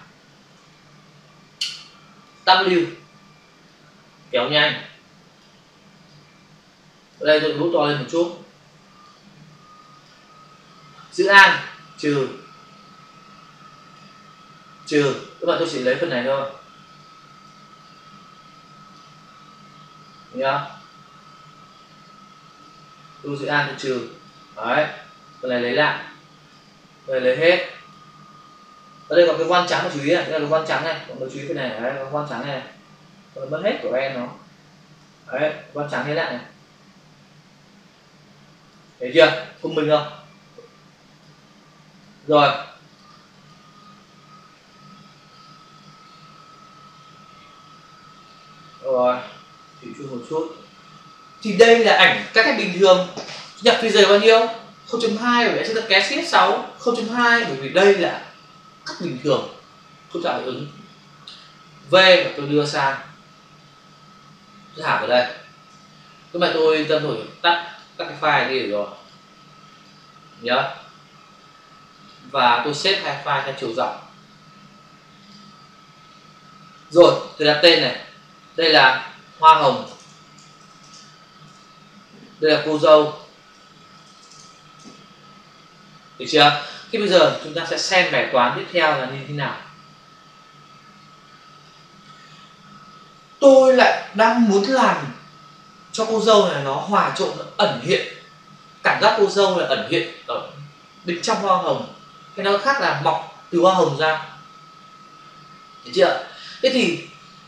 W, kéo nhanh. Ở đây tôi bút to lên một chút. Chữ An trừ, các bạn, tôi chỉ lấy phần này thôi nhá. Tôi chữ An tôi trừ, đấy, phần này lấy lại, phần này lấy hết. Ở đây có cái voan trắng mà chú ý này, đây là cái voan trắng này, mọi người chú ý phần này, đấy, cái voan trắng này, còn mất hết của em nó, đấy, voan trắng thế lại này, thấy chưa, thông minh không? Rồi, chỉnh chu một chút. Thì đây là ảnh các cách bình thường. Nhập phase giờ bao nhiêu? 0.2 bởi vì sẽ kéo CS6, 0.2 bởi vì đây là cắt bình thường, không tạo hiệu ứng. V và tôi đưa sang, tôi thả vào đây. Lúc này tôi tân thổi tắt các cái file đi rồi nhớ, và tôi xếp hai file theo chiều rộng. Rồi tôi đặt tên này, đây là hoa hồng, đây là cô dâu, được chưa? Thì bây giờ chúng ta sẽ xem bài toán tiếp theo là như thế nào. Tôi lại đang muốn làm cho cô dâu này nó hòa trộn, nó ẩn hiện cảm giác cô dâu là ẩn hiện ở bên trong hoa hồng, cái nó khác là mọc từ hoa hồng ra, được chưa? Thế thì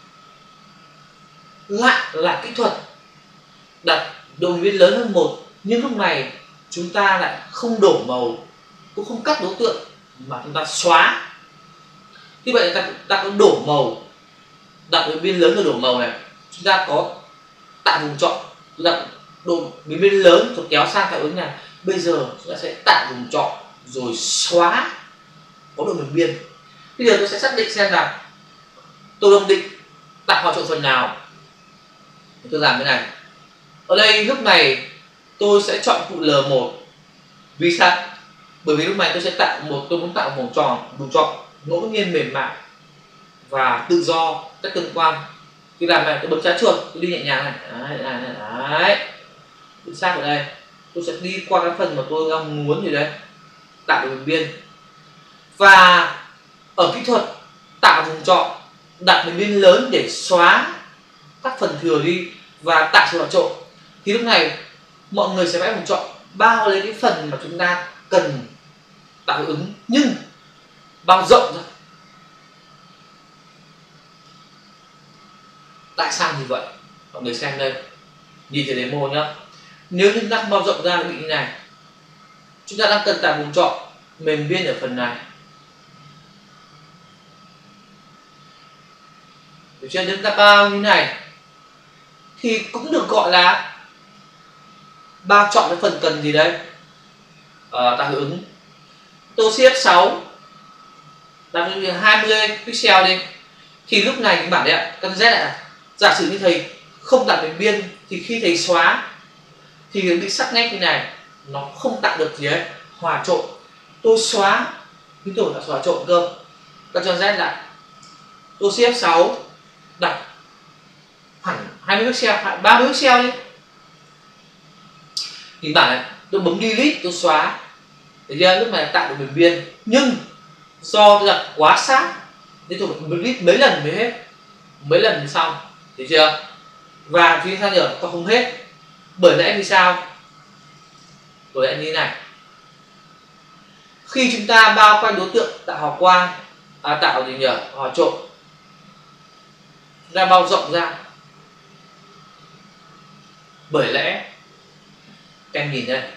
lại là kỹ thuật đặt độ biến lớn hơn một, nhưng lúc này chúng ta lại không đổ màu, cũng không cắt đối tượng mà chúng ta xóa. Như vậy ta có đổ màu, đặt độ biến lớn và đổ màu này, chúng ta có tạo vùng chọn, chúng ta độ biến lớn rồi kéo sang hiệu ứng này. Bây giờ chúng ta sẽ tạo vùng chọn rồi xóa có độ đường biên. Bây giờ tôi sẽ xác định xem là tôi đang định đặt hòa trộn phần nào. Tôi làm cái này. Ở đây lúc này tôi sẽ chọn cụm L1. Vì sao? Bởi vì lúc này tôi muốn tạo một vùng tròn ngẫu nhiên mềm mại và tự do, các tương quan. Khi làm này tôi bấm trái chuột, tôi đi nhẹ nhàng này, đấy. Tôi sát ở đây, tôi sẽ đi qua cái phần mà tôi đang muốn gì đấy, tạo được đường biên. Và ở kỹ thuật tạo vùng chọn, đặt đường biên lớn để xóa các phần thừa đi và tạo sự hòa trộn, thì lúc này mọi người sẽ vẽ vùng chọn bao lấy cái phần mà chúng ta cần tạo hiệu ứng, nhưng bao rộng ra. Tại sao như vậy? Mọi người xem đây, nhìn thấy demo nhá. Nếu chúng ta bao rộng ra nó bị như này, chúng ta đang cần tạo vùng chọn mềm biên ở phần này, được chưa? Nếu chúng ta bao như này thì cũng được gọi là bao chọn cái phần cần gì đấy, tạo hiệu ứng. Tôi xếp 6 đặt 20 pixel đi, thì lúc này các bạn đấy ạ, con Z lại giả sử như thầy không đặt đến biên thì khi thầy xóa thì nó bị sắc nét như này, nó không tạo được gì ấy hòa trộn. Tôi xóa nhưng tôi đã xóa trộn cơ. Các cho Z lại, tôi xếp 6 đặt hẳn 20 pixel, 30 pixel đi, thì bạn này tôi bấm delete, tôi xóa, thấy chưa? Lúc này tạo được đường biên, nhưng do tôi đặt quá sát nên tôi phải delete mấy lần mới hết, mấy lần mới xong, thấy chưa? Và chúng ta nhớ tôi không hết, bởi lẽ vì sao? Bởi lẽ như thế này, khi chúng ta bao quanh đối tượng tạo hòa quang, tạo gì nhỉ, hòa trộn, ra bao rộng ra, bởi lẽ em nhìn đây,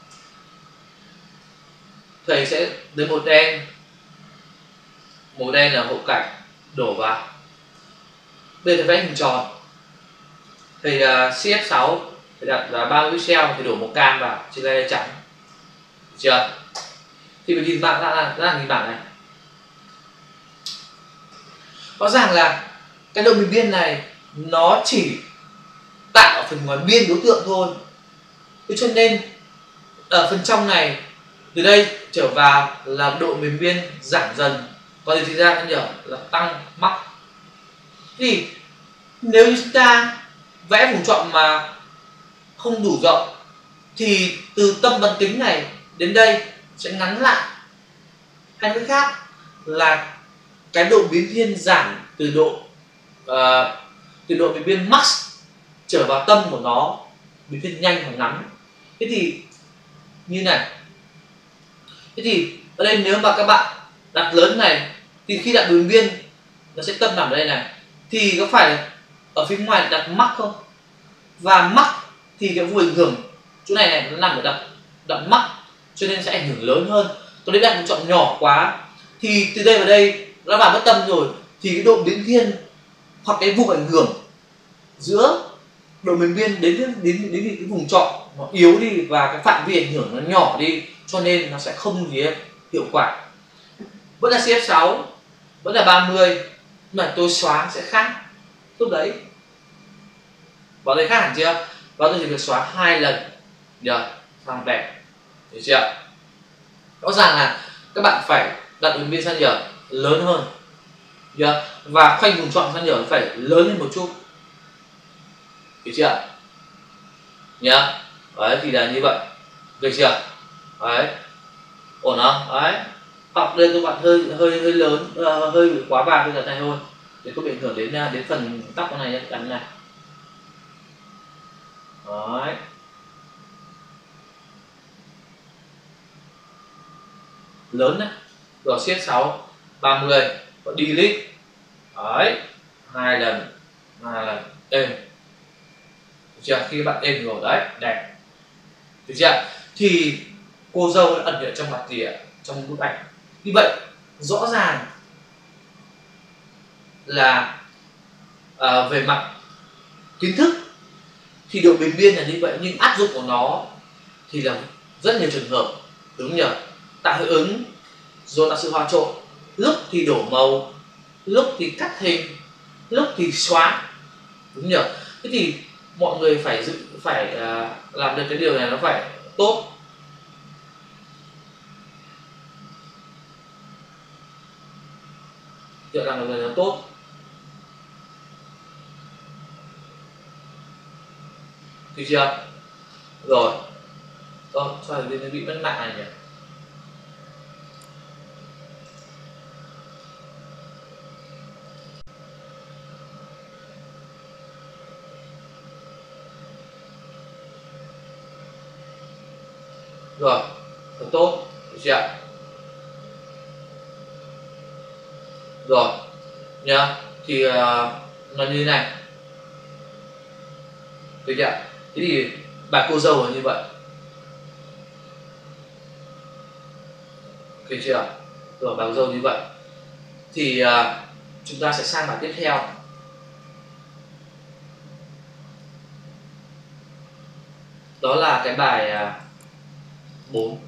thầy sẽ lấy màu đen là hậu cảnh đổ vào. Đây là vẽ hình tròn, thầy CF6 thì đặt là 30 pixel thì đổ màu cam vào trên đây trắng, được chưa? Thì mình nhìn bạn ra nhìn bảng này, rõ ràng là cái độ biên biên này nó chỉ tạo ở phần ngoài biên đối tượng thôi, thế cho nên ở phần trong này từ đây trở vào là độ biên biên giảm dần, còn thì thực ra nó nhờ là tăng mắc. Thì nếu như chúng ta vẽ vùng chọn mà không đủ rộng thì từ tâm bán kính này đến đây sẽ ngắn lại, hay nói khác là cái độ biến thiên giảm từ độ biến biên max trở vào tâm của nó biến thiên nhanh và ngắn. Thế thì như này, thế thì ở đây nếu mà các bạn đặt lớn này thì khi đặt biến biên nó sẽ tâm nằm ở đây này, thì có phải ở phía ngoài đặt mắc không? Và mắc thì cái vùng ảnh hưởng chỗ này nó nằm ở đặt mắc, cho nên sẽ ảnh hưởng lớn hơn. Còn nếu bạn chọn nhỏ quá thì từ đây vào đây nó vào bất tâm rồi, thì cái độ biến thiên hoặc cái vùng ảnh hưởng giữa độ biến biên đến cái vùng chọn nó yếu đi và cái phạm vi ảnh hưởng nó nhỏ đi, cho nên nó sẽ không gì hiệu quả. Vẫn là CF6, vẫn là 30, nhưng mà tôi xóa sẽ khác. Lúc đấy vào đây khác hẳn chưa? Vào tôi chỉ việc xóa 2 lần, được sang đẹp, được chưa? Rõ ràng là các bạn phải đặt đường biên sang nhở lớn hơn, được, và khoanh vùng chọn sang nhở phải lớn lên một chút, được chưa? Nhá, đấy thì là như vậy, được chưa? Đấy, ổn không? Đấy, hoặc đây các bạn hơi lớn, hơi bị quá vàng cái này thôi, để có bị ảnh hưởng đến phần tóc này cắn này. Đấy, lớn đấy, rồi siết 6 30 và delete, đấy 2 lần êm, được chưa? Khi các bạn êm rồi đấy, đẹp, được chưa? Thì cô dâu đã ẩn hiện trong mặt gì ạ? Trong bức ảnh. Như vậy rõ ràng là về mặt kiến thức thì độ biên biên là như vậy, nhưng áp dụng của nó thì là rất nhiều trường hợp, đúng nhỉ? Tạo hiệu ứng, rồi tạo sự hòa trộn, lúc thì đổ màu, lúc thì cắt hình, lúc thì xóa, đúng nhỉ? Thế thì mọi người phải làm được cái điều này nó phải tốt. Liệu làm được nó tốt. Được chưa? Rồi. Sao nó bị mất mạng này nhỉ? Rồi, rất tốt, được chưa? Rồi, nhá, thì nó như thế này, được chưa? Thế thì bà cô dâu là như vậy, được chưa? Rồi bà cô dâu như vậy, thì chúng ta sẽ sang bài tiếp theo, đó là cái bài 4.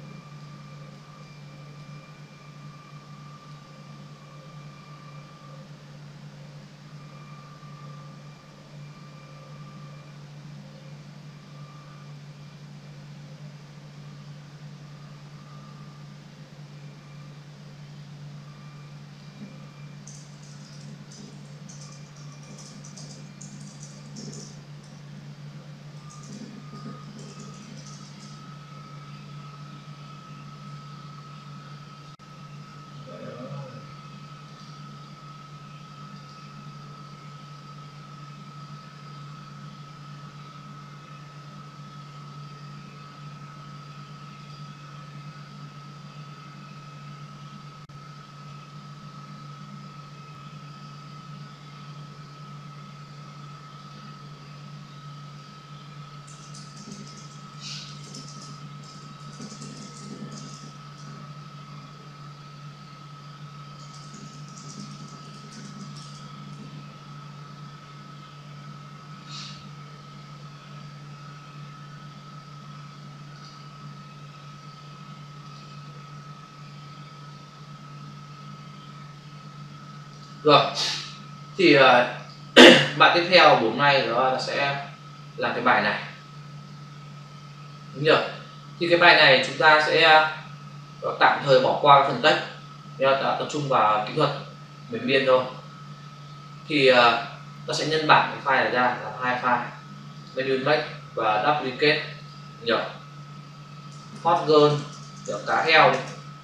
Rồi thì bạn tiếp theo của hôm nay đó là sẽ làm cái bài này, đúng chưa? Thì cái bài này chúng ta sẽ tạm thời bỏ qua cái phần text, đã tập trung vào kỹ thuật miền biên thôi. Thì ta sẽ nhân bản cái file này ra làm hai file, menu make và duplicate nhỉ, hot girl cá heo đi.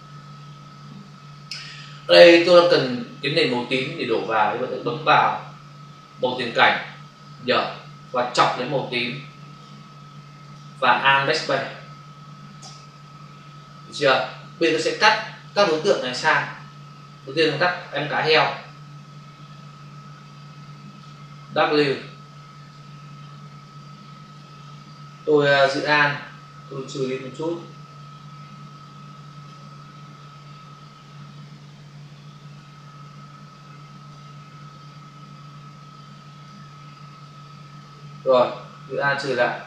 Ở đây tôi đang cần cái nền màu tím để đổ vào, thì bạn sẽ bấm vào màu tiền cảnh nhờ và chọc đến màu tím và Alt Backspace, được chưa? Bây giờ tôi sẽ cắt các đối tượng này sang. Đầu tiên là cắt em cá heo, W, tôi giữ An, tôi trừ đi một chút. Rồi, giữ An trừ lại,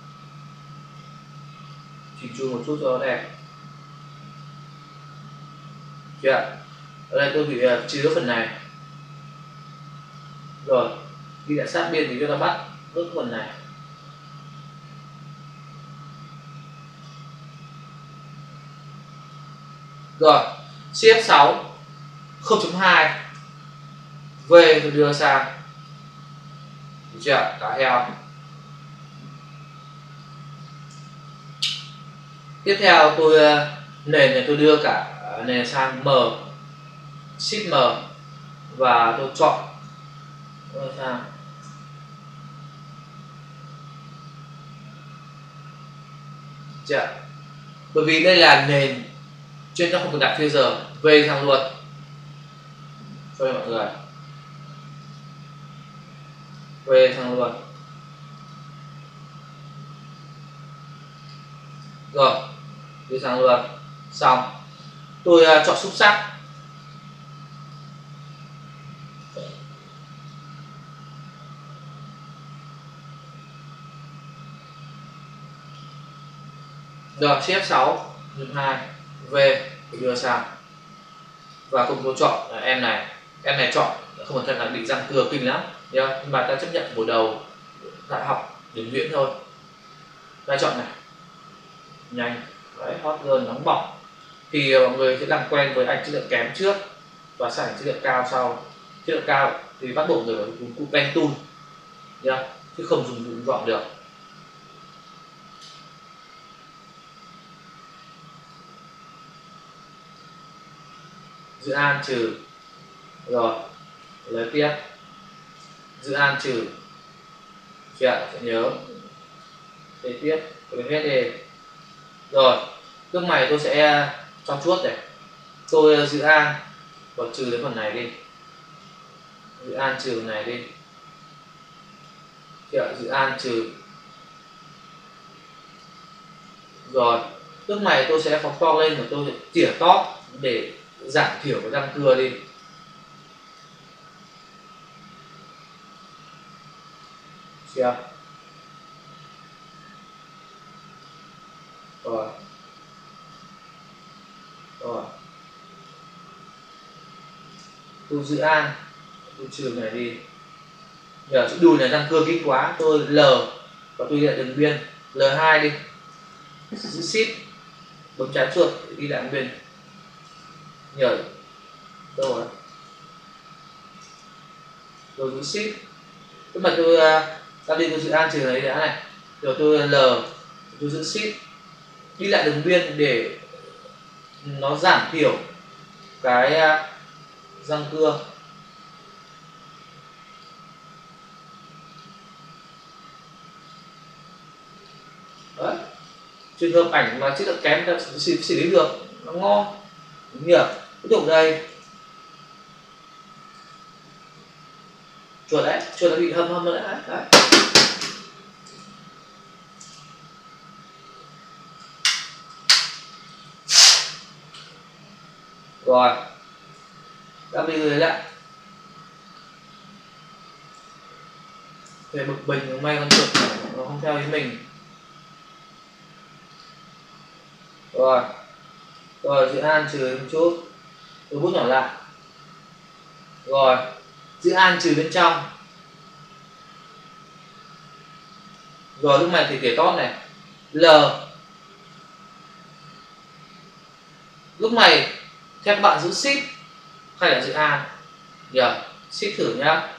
chỉnh chu một chút cho nó đẹp. Chưa? Ở đây tôi bị trừ cái phần này. Rồi, khi đã sát biên thì chúng ta bắt nốt phần này. Rồi, CF6 0.2 V tôi đưa sang, được chưa? Cá heo. Tiếp theo tôi nền này tôi đưa cả nền sang M, Shift M và tôi chọn sang chưa? Bởi vì đây là nền trên nó không cần đặt filter, về sang luôn cho mọi người, về sang luôn. Rồi, về sang luôn, xong. Tôi chọn xúc sắc, rồi CF6 2 V đưa sang và cùng tôi chọn em này chọn không cẩn thận là định răng cưa kinh lắm nhá, nhưng mà ta chấp nhận buổi đầu đại học điểm viễn thôi. Ta chọn này nhanh đấy, hot girl nóng bỏng thì mọi người sẽ làm quen với ảnh chất lượng kém trước và sang ảnh chất lượng cao sau. Chất lượng cao thì bắt buộc người dùng cụ pen tool nhá, chứ không dùng gọn được. Giữ An trừ, rồi lấy tiếp, giữ An trừ, sẽ nhớ để tiếp cái hết đi. Rồi lúc này tôi sẽ cho chuốt này, tôi giữ An và trừ đến phần này đi, giữ An trừ này đi, giữ An trừ. Rồi lúc này tôi sẽ phóng to lên và tôi sẽ tỉa top để giảm thiểu cái răng cưa đi. Chưa? Rồi. Rồi. Tôi giữ An, tôi trừ này đi. Nhờ chữ đùi này răng cưa kỹ quá, tôi L và tôi lại đường biên L2 đi. Giữ Shift, bấm trái chuột để đi lại biên. Nhờ đâu rồi? Rồi giữ Shift. Tức là tôi đi tôi giữ An trừ này đã này. Rồi tôi L, tôi giữ Shift đi lại đường biên để nó giảm thiểu cái răng cưa. Đấy. Trường hợp ảnh mà chất lượng kém ta xử lý được, nó ngon, đúng nhỉ? Tiếp tục đây, chuột đã bị hâm rồi đấy. Đấy. Rồi, đã bị người lại. Về bực bình hôm nay con chuột nó không theo ý mình. Rồi, giữ An trừ một chút, tôi bút nhỏ lại. Rồi giữ an trừ bên trong. Rồi lúc này thì tỉa tót này L. Lúc này theo các bạn giữ shift hay là giữ an nhỉ? Shift thử nhá.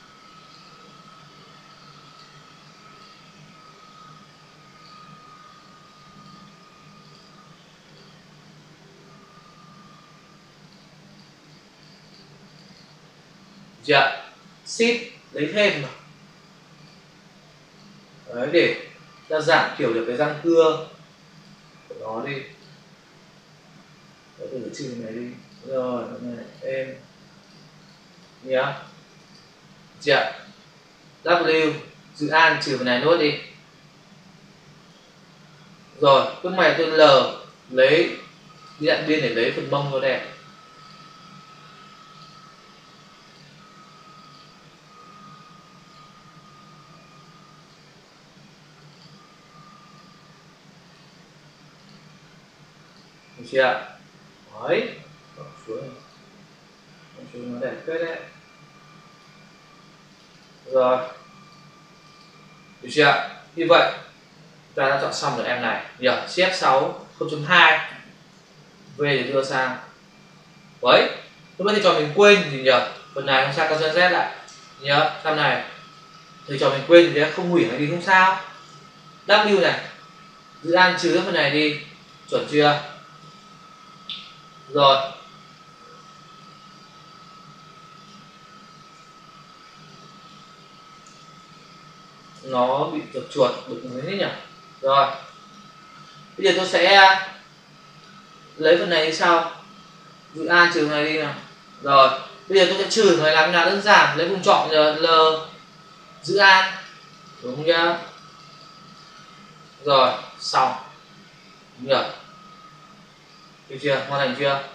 Dạ, shift lấy thêm mà. Đấy, để ta giảm thiểu được cái răng cưa của nó đi. Đấy, từ trừ này đi. Rồi, này em nhá. Dạ. W giữ an trừ cái này nốt đi. Rồi, lúc này tôi L lấy đi đoạn biên để lấy phần mông nó đẹp. Được chưa ạ? Đấy, bỏ xuống nó đẹp phết đấy. Rồi, được chưa ạ? Như vậy ta đã chọn xong được em này nhỉ? CF6 0.2 V để đưa sang. Đấy, lúc nãy thì trò mình quên gì nhỉ? Phần này không sao, ta Z lại nhớ. Sau này thì trò mình quên thì không hủy hay đi không sao. W này giữ an trừ phần này đi, chuẩn chưa? Rồi nó bị chuột chuột đục thế nhỉ. Rồi bây giờ tôi sẽ lấy phần này đi sau, giữ an trừ này đi nào. Rồi bây giờ tôi sẽ trừ này, làm nào đơn giản, lấy vùng chọn L giữ an, đúng không nhá? Rồi xong, đúng nhỉ? Được chưa? Hoàn thành chưa?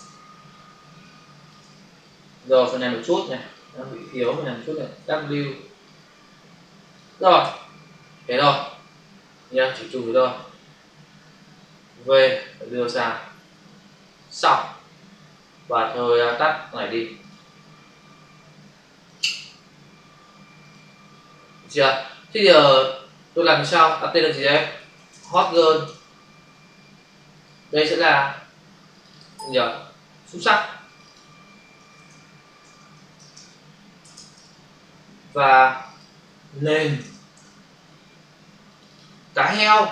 Rồi phần này một chút này, đang bị thiếu phần này một chút này, W. Rồi thế rồi nhá, chỉ trừ thôi. V phải đưa sang xong và thôi tắt này đi. Được chưa? Thế giờ tôi làm sao đặt tên là gì đây? Hot girl. Đây sẽ là gì nhỉ? Xuất sắc. Và nền cá heo.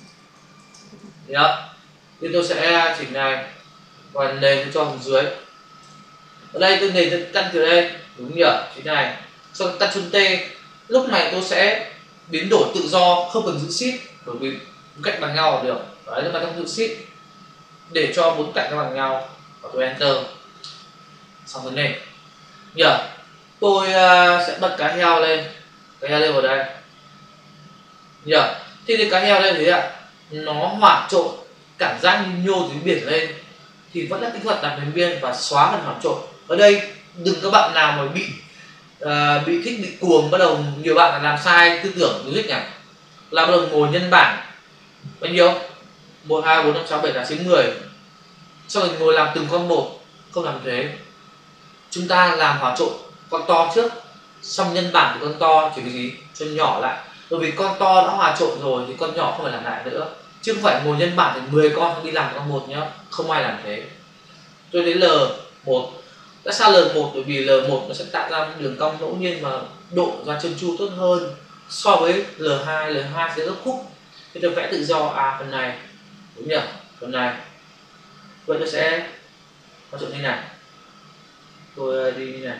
Nhớ. Nên tôi sẽ chỉnh này và nền tôi cho phần dưới. Ở đây tôi nền căn từ đây, đúng nhỉ? Chính này. Sau căn chân T, lúc này tôi sẽ biến đổi tự do, không cần giữ shift, bởi vì cạnh bằng nhau là được. Đấy, nhưng mà trong giữ shift để cho bốn cạnh nó bằng nhau và tôi enter. Xong rồi nền. Nhỉ? Tôi sẽ bật cá heo lên vào đây nhỉ. Thì cá heo lên thế ạ, nó hòa trộn cảm giác như nhô dưới biển lên thì vẫn là kỹ thuật đặt đến biên và xóa phần hòa trộn. Ở đây đừng các bạn nào mà bị thích bị cuồng, bắt đầu nhiều bạn là làm sai tư tưởng logic này, là bắt đầu ngồi nhân bảng bao nhiêu 1 2 4 5 6 7 8 9 10, xong rồi ngồi làm từng con một. Không làm thế, chúng ta làm hòa trộn con to trước, xong nhân bản của con to chỉ cái gì cho nhỏ lại, bởi vì con to đã hòa trộn rồi thì con nhỏ không phải làm lại nữa, chứ không phải ngồi nhân bản thì 10 con đi làm con một nhá, không ai làm thế. Tôi lấy L1. Tại sao L1? Bởi vì L1 nó sẽ tạo ra đường cong ngẫu nhiên và độ ra chân chu tốt hơn so với L2. L2 sẽ gấp khúc, thì tôi vẽ tự do phần này, đúng nhỉ? Phần này vậy tôi sẽ hòa trộn như này, tôi đi như này.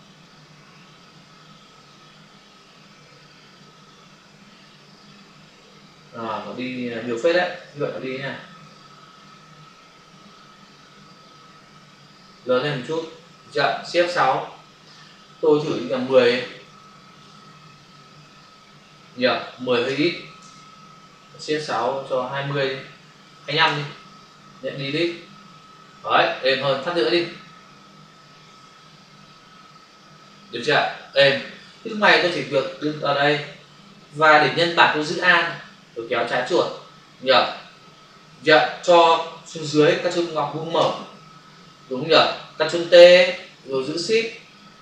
Nó đi nhiều phết đấy, như vậy nó đi nha. Lớn lên một chút. Chậm, CF6 tôi thử đi là 10 nhỉ, 10 hơi ít. CF6 cho 20 đi, 25 đi, nhận đi đi. Đấy, êm hơn, phát nữa đi. Được chưa? Êm. Lúc này tôi chỉ việc đứng ở đây và để nhân bản tôi giữ an, tôi kéo trái chuột nhỉ, dạ, cho xuống dưới các chân ngọc buông mở, đúng nhỉ, các chân T rồi giữ shift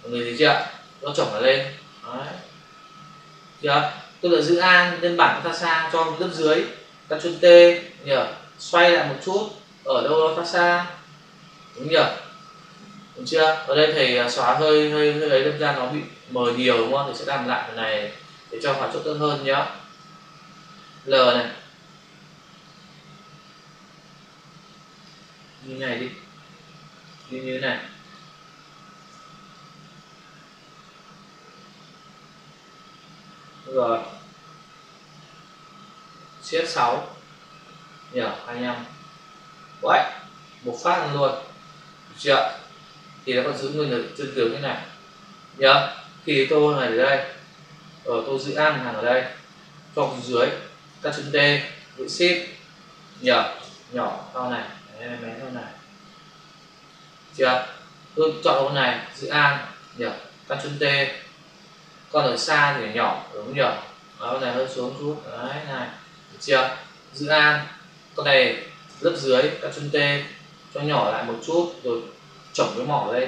mọi người thấy chưa, nó chổng nó lên. Đấy. Chưa, tôi là giữ an nhân bản ta xa cho lớp dưới, ta chân T nhờ, xoay lại một chút ở đâu đó ta xa, đúng nhờ, đúng chưa. Ở đây thầy xóa hơi ấy, đâm ra nó bị mờ nhiều đúng không, thì sẽ làm lại cái này để cho hòa chỗ tốt hơn nhá. L này như này đi, như thế này. Rồi CS6 nhờ 25 vậy một phát luôn, được chưa, thì nó còn giữ nguyên được chân tướng thế này nhớ. Thì tô này ở đây, ở tô giữ an hàng ở đây, cho dưới các chân T giữ ship nhờ, nhỏ sau này bé sau này, chưa. Tôi chọn con này giữ an nhờ, các chân T, con ở xa thì nhỏ đúng nhỉ, con này hơi xuống chút đấy này, được chưa. Giữ an con này lớp dưới các chân T cho nhỏ lại một chút rồi chổng cái mỏ đây,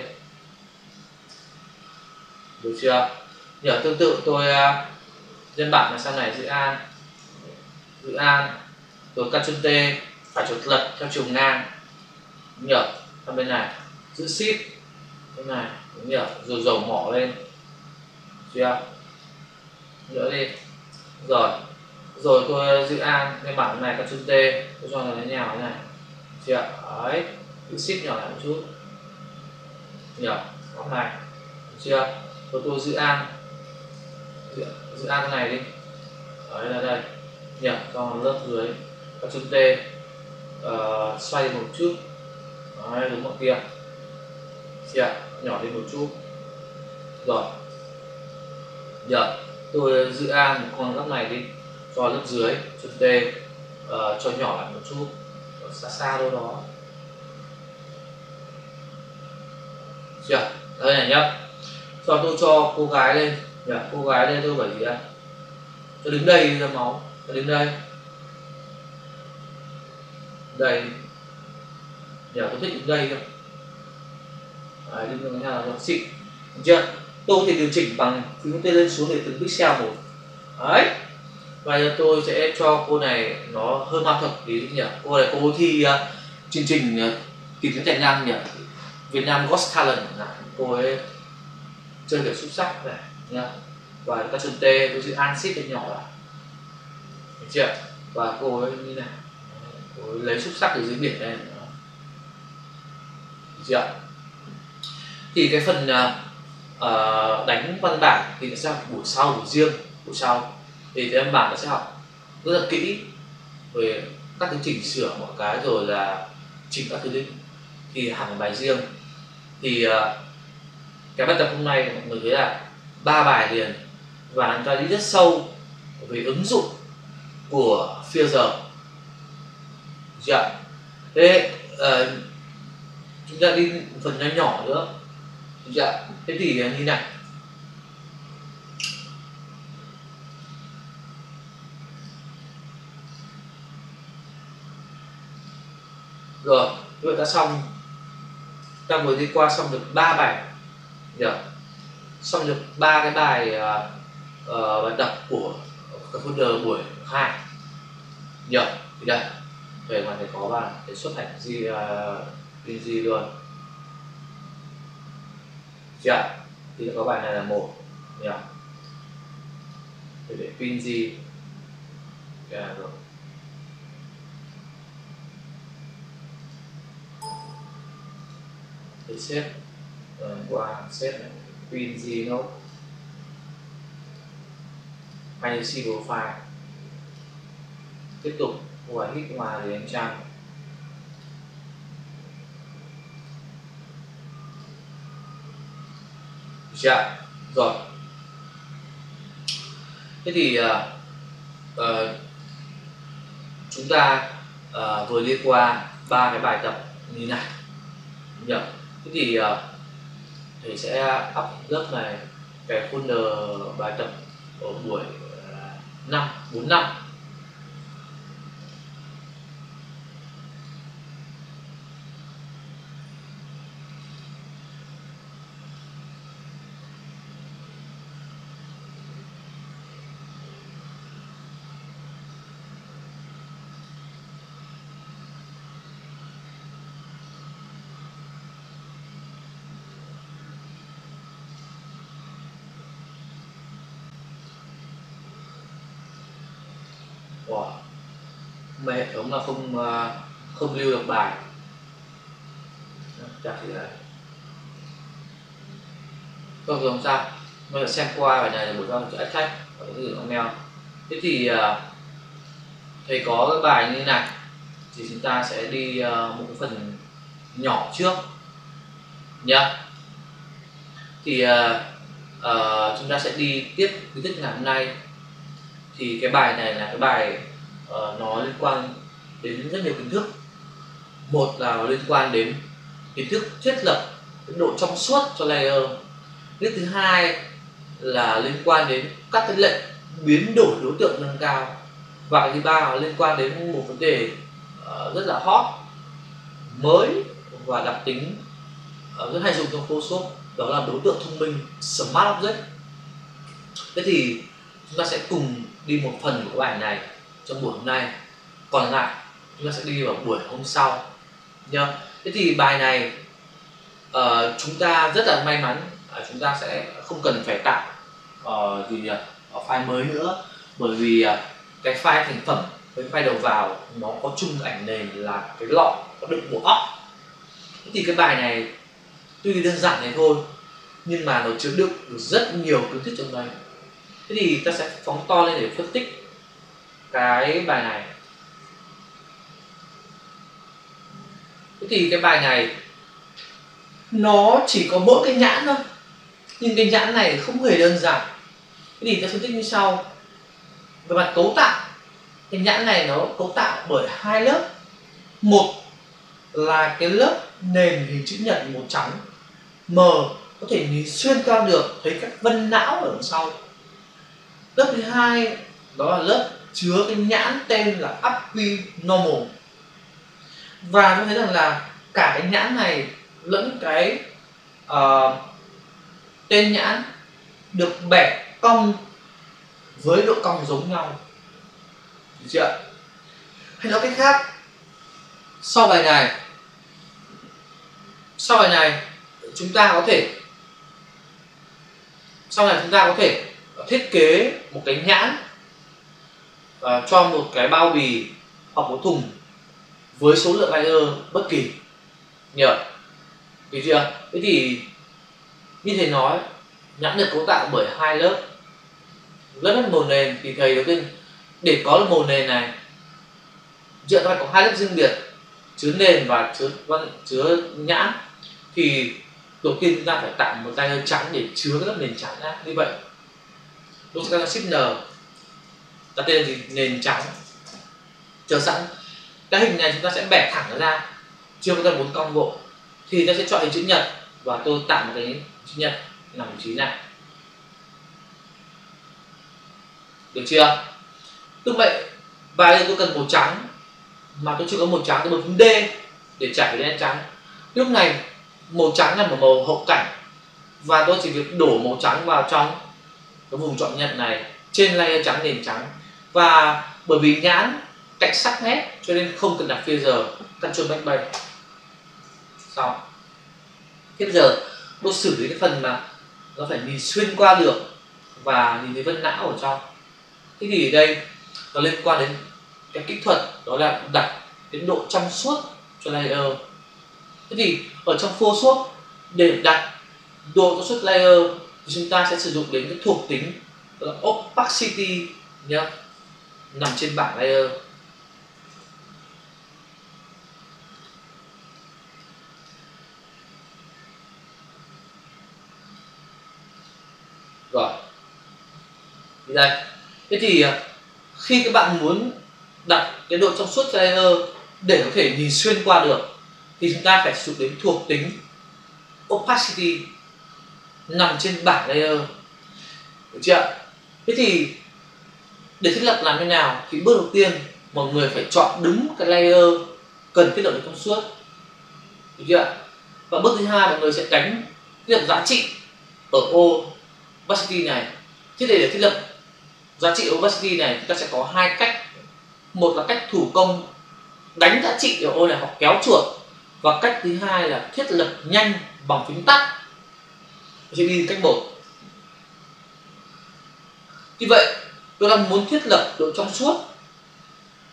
được chưa. Nhờ tương tự tôi nhân bản là sau này giữ an rồi các chân T phải chuột lật theo chiều ngang, đúng nhỉ, sang bên này giữ ship bên này, đúng nhỉ, rồi dầu mỏ lên, chưa, nữa đi. Rồi tôi giữ an cái bản này các chân T tôi cho nó đến nhào thế này, chưa, đấy, giữ ship nhỏ lại một chút nhỉ, góc này, được chưa. Rồi tôi giữ an cái này đi, đấy là đây nhỉ, cho lớp dưới các chân T xoay một chút, đấy, đúng mọi kia, chưa, nhỏ đi một chút. Rồi giờ tôi giữ an một con góc này đi, cho lớp dưới chân T cho nhỏ lại một chút, xa xa đâu đó, chưa. Đây này nhá, tôi cho cô gái lên nhỉ, cô gái lên tôi bởi gì đây, cho đứng đây ra máu, cho đứng đây nhỉ, tôi thích đứng đây thôi. Đấy, đứng ra là nó xịn, được chưa. Tôi thì điều chỉnh bằng phím T lên xuống để từng pixel một, đấy. Và giờ tôi sẽ cho cô này nó hơi ma thuật tí nhỉ, cô này cô thi chương trình tìm kiếm tài năng nhỉ, Việt Nam Got Talent, cô ấy chơi kiểu xuất sắc này nhá. Và các chân T tôi sẽ an ship nhỏ lại, được chưa. Và cô ấy như này, cô ấy lấy xuất sắc từ dưới biển lên, được chưa. Thì cái phần đánh văn bản thì sẽ học buổi riêng, buổi sau thì cái văn bản nó sẽ học rất là kỹ về các thứ chỉnh sửa mọi cái, rồi là chỉnh các thứ định thì hẳn bài riêng. Thì cái bài tập hôm nay mọi người thấy là 3 bài liền và chúng ta đi rất sâu về ứng dụng của Fear. Thế chúng ta đi một phần nhỏ nhỏ nữa. Thế thì như này, rồi như vậy đã xong, ta vừa đi qua xong được 3 bài nhỉ, xong được 3 cái bài bài tập của cái folder buổi 2 nhỉ. Thì đây về ngoài này có bài để xuất hành PNG luôn, chưa. Thì có bài này là 1 nhỉ, để PNG rồi. Để xếp qua xếp này PNG note INC profile, tiếp tục ngoài hít ngoài để em trang. Dạ rồi. Thế thì chúng ta vừa đi qua 3 cái bài tập như này nhỉ. Thế thì thầy sẽ up lớp này cái folder bài tập ở buổi 4 năm. Wow. Mà hệ thống là không lưu được bài. Chả thì là không sao. Bây giờ xem qua bài này là buổi giao cho khách và gửi email. Thế thì thầy có cái bài như thế này thì chúng ta sẽ đi một cái phần nhỏ trước nhá. Thì chúng ta sẽ đi tiếp kiến thức ngày hôm nay. Thì cái bài này là cái bài nó liên quan đến rất nhiều kiến thức. Một là liên quan đến kiến thức thiết lập độ trong suốt cho layer. Cái thứ hai là liên quan đến các cái lệnh biến đổi đối tượng nâng cao. Và cái thứ ba là liên quan đến một vấn đề rất là hot, mới và đặc tính rất hay dùng trong Photoshop, đó là đối tượng thông minh Smart Object. Thế thì chúng ta sẽ cùng đi một phần của cái bài này trong buổi hôm nay, còn lại chúng ta sẽ đi vào buổi hôm sau nhá. Thế thì bài này chúng ta rất là may mắn, chúng ta sẽ không cần phải tạo file mới nữa, bởi vì cái file thành phẩm với file đầu vào nó có chung ảnh nền là cái lọ có đựng bộ óc. Thế thì cái bài này tuy đơn giản này thôi nhưng mà nó chứa đựng được rất nhiều kiến thức trong đây. Thế thì ta sẽ phóng to lên để phân tích cái bài này. Thế thì cái bài này nó chỉ có mỗi cái nhãn thôi, nhưng cái nhãn này không hề đơn giản. Thế thì ta phân tích như sau. Về mặt cấu tạo, cái nhãn này nó cấu tạo bởi hai lớp. Một là cái lớp nền hình chữ nhật màu trắng mờ, có thể nhìn xuyên qua được, thấy các vân não ở đằng sau. Lớp thứ hai đó là lớp chứa cái nhãn tên là Upview Normal. Và tôi thấy rằng là cả cái nhãn này lẫn cái tên nhãn được bẻ cong với độ cong giống nhau. Được chưa? Hay nói cách khác, sau bài này chúng ta có thể thiết kế một cái nhãn cho một cái bao bì hoặc một thùng với số lượng layer bất kỳ. Nhớ được chưa? Thế thì như thầy nói, nhãn được cấu tạo bởi hai lớp. Lớp màu nền thì thầy đầu tiên để có được màu nền này, ta phải có hai lớp riêng biệt, chứa nền và chứa nhãn. Thì đầu tiên chúng ta phải tạo một layer trắng để chứa cái lớp nền trắng ra. Như vậy tôi sẽ Shift N, ta tên là gì? Nền trắng chờ sẵn. Cái hình này chúng ta sẽ bẻ thẳng nó ra, chưa có cần muốn cong vội. Thì ta sẽ chọn hình chữ nhật và tôi tạo một cái chữ nhật nằm vị trí này. Được chưa? Tương vậy, và đây tôi cần màu trắng mà tôi chưa có màu trắng, tôi bấm phím D để trải cái đen trắng. Lúc này màu trắng là một màu hậu cảnh và tôi chỉ việc đổ màu trắng vào trong cái vùng chọn nhận này trên layer trắng nền trắng. Và bởi vì nhãn cạnh sắc nét cho nên không cần đặt filter, Ctrl Backspace. Xong. Thế bây giờ tôi xử lý cái phần mà nó phải nhìn xuyên qua được và nhìn thấy vân não ở trong. Thế thì ở đây nó liên quan đến cái kỹ thuật, đó là đặt cái độ trong suốt cho layer. Thế thì ở trong Photoshop để đặt độ trong suốt layer thì chúng ta sẽ sử dụng đến cái thuộc tính đó là opacity nhá, nằm trên bảng layer. Rồi. Đi đây. Thế thì khi các bạn muốn đặt cái độ trong suốt cho layer để có thể nhìn xuyên qua được thì chúng ta phải sử dụng đến thuộc tính opacity nằm trên bảng layer. Được chưa? Thế thì để thiết lập làm thế nào? Thì bước đầu tiên mọi người phải chọn đúng cái layer cần thiết lập độ trong suốt. Được chưa? Và bước thứ hai mọi người sẽ đánh thiết lập giá trị ở ô opacity này. Thế để thiết lập giá trị opacity này chúng ta sẽ có hai cách. Một là cách thủ công đánh giá trị ở ô này hoặc kéo chuột, và cách thứ hai là thiết lập nhanh bằng phím tắt. Tôi sẽ đi cách một. Như vậy tôi đang muốn thiết lập độ trong suốt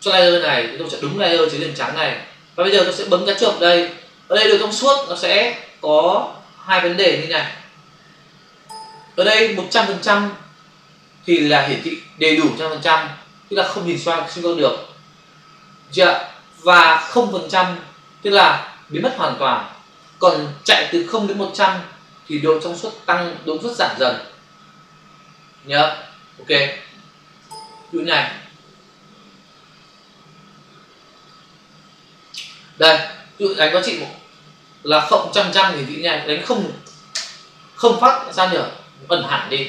cho layer này thì tôi sẽ đúng layer chứa điểm trắng này, và bây giờ tôi sẽ bấm cái chuột đây. Ở đây độ trong suốt nó sẽ có hai vấn đề như này. Ở đây 100% thì là hiển thị đầy đủ 100%, tức là không nhìn xuyên qua được, chưa? Và 0% tức là biến mất hoàn toàn. Còn chạy từ 0 đến 100 thì độ trong suốt tăng, độ trong suốt giảm dần nhớ. Ok, ví dụ này đây, ví dụ đánh có chị là 0% thì thị này đánh không phát sao nhỉ, ẩn hẳn đi,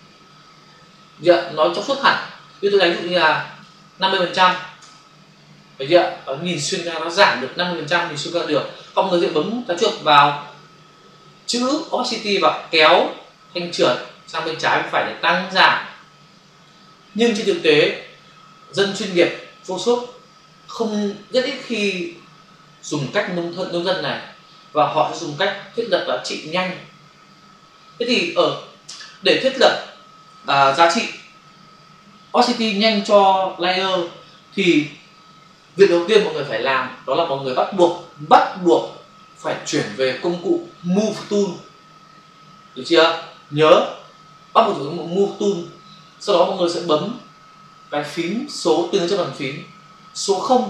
nó trong suốt hẳn. Như tôi đánh ví dụ như là 50%, thấy chưa? Nhìn xuyên ra nó giảm được 50%, nhìn xuyên ra được. Không người sẽ bấm cái chuột vào chữ opacity và kéo thanh trượt sang bên trái bên phải để tăng giảm. Nhưng trên thực tế dân chuyên nghiệp Photoshop không rất ít khi dùng cách nông dân này, và họ sẽ dùng cách thiết lập giá trị nhanh. Thế thì để thiết lập giá trị opacity nhanh cho layer thì việc đầu tiên mọi người phải làm đó là mọi người bắt buộc phải chuyển về công cụ Move Tool, được chưa? Nhớ bắt buộc dùng công cụ Move Tool. Sau đó mọi người sẽ bấm cái phím số tương ứng cho bàn phím số 0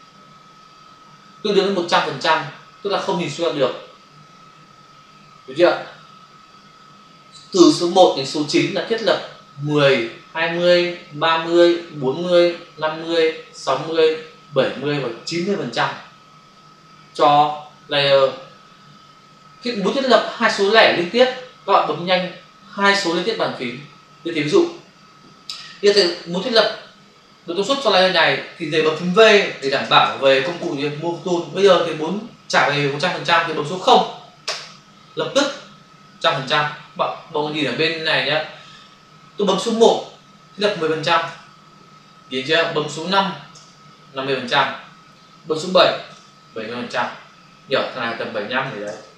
tương đương với 100%, tức là không nhìn xuyên được, được chưa? Từ số 1 đến số 9 là thiết lập 10, 20, 30, 40, 50, 60, 70 và 90% cho layer. Khi muốn thiết lập hai số lẻ liên tiếp, các bạn bấm nhanh hai số liên tiếp bàn phím. Như thế ví dụ, như thế muốn thiết lập độ công suất cho layer này thì để bấm phím V để đảm bảo về công cụ như Move Tool. Bây giờ thì muốn trả về 100% thì bấm số 0, lập tức 100%. Bạn nhìn ở bên này nhé, tôi bấm số 1 thiết lập 10%, nhìn chưa? Bấm số 5 50%, bấm số 7 70%, nhớ thằng này tầm 75 thì đấy,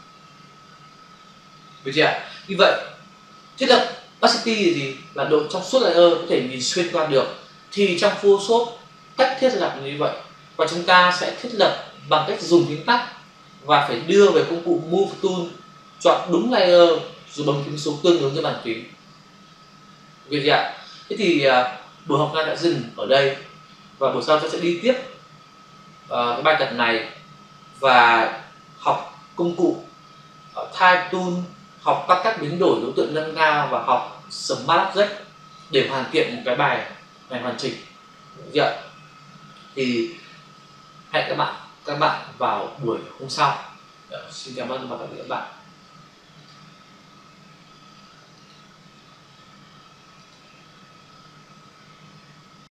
được chưa? Như vậy thiết lập opacity thì là độ trong suốt layer có thể nhìn xuyên qua được. Thì trong Photoshop cách thiết lập như vậy, và chúng ta sẽ thiết lập bằng cách dùng phím tắt và phải đưa về công cụ Move Tool, chọn đúng layer rồi bấm phím số tương ứng cho bàn phím, được chưa ạ? Thế thì buổi học đã dừng ở đây, và buổi sau tôi sẽ đi tiếp cái bài tập này và học công cụ Type Tool, học các biến đổi đối tượng nâng cao và học Smart Object để hoàn thiện một cái bài này hoàn chỉnh, được chưa? Thì hẹn các bạn vào buổi hôm sau. Xin cảm ơn và tạm biệt các bạn.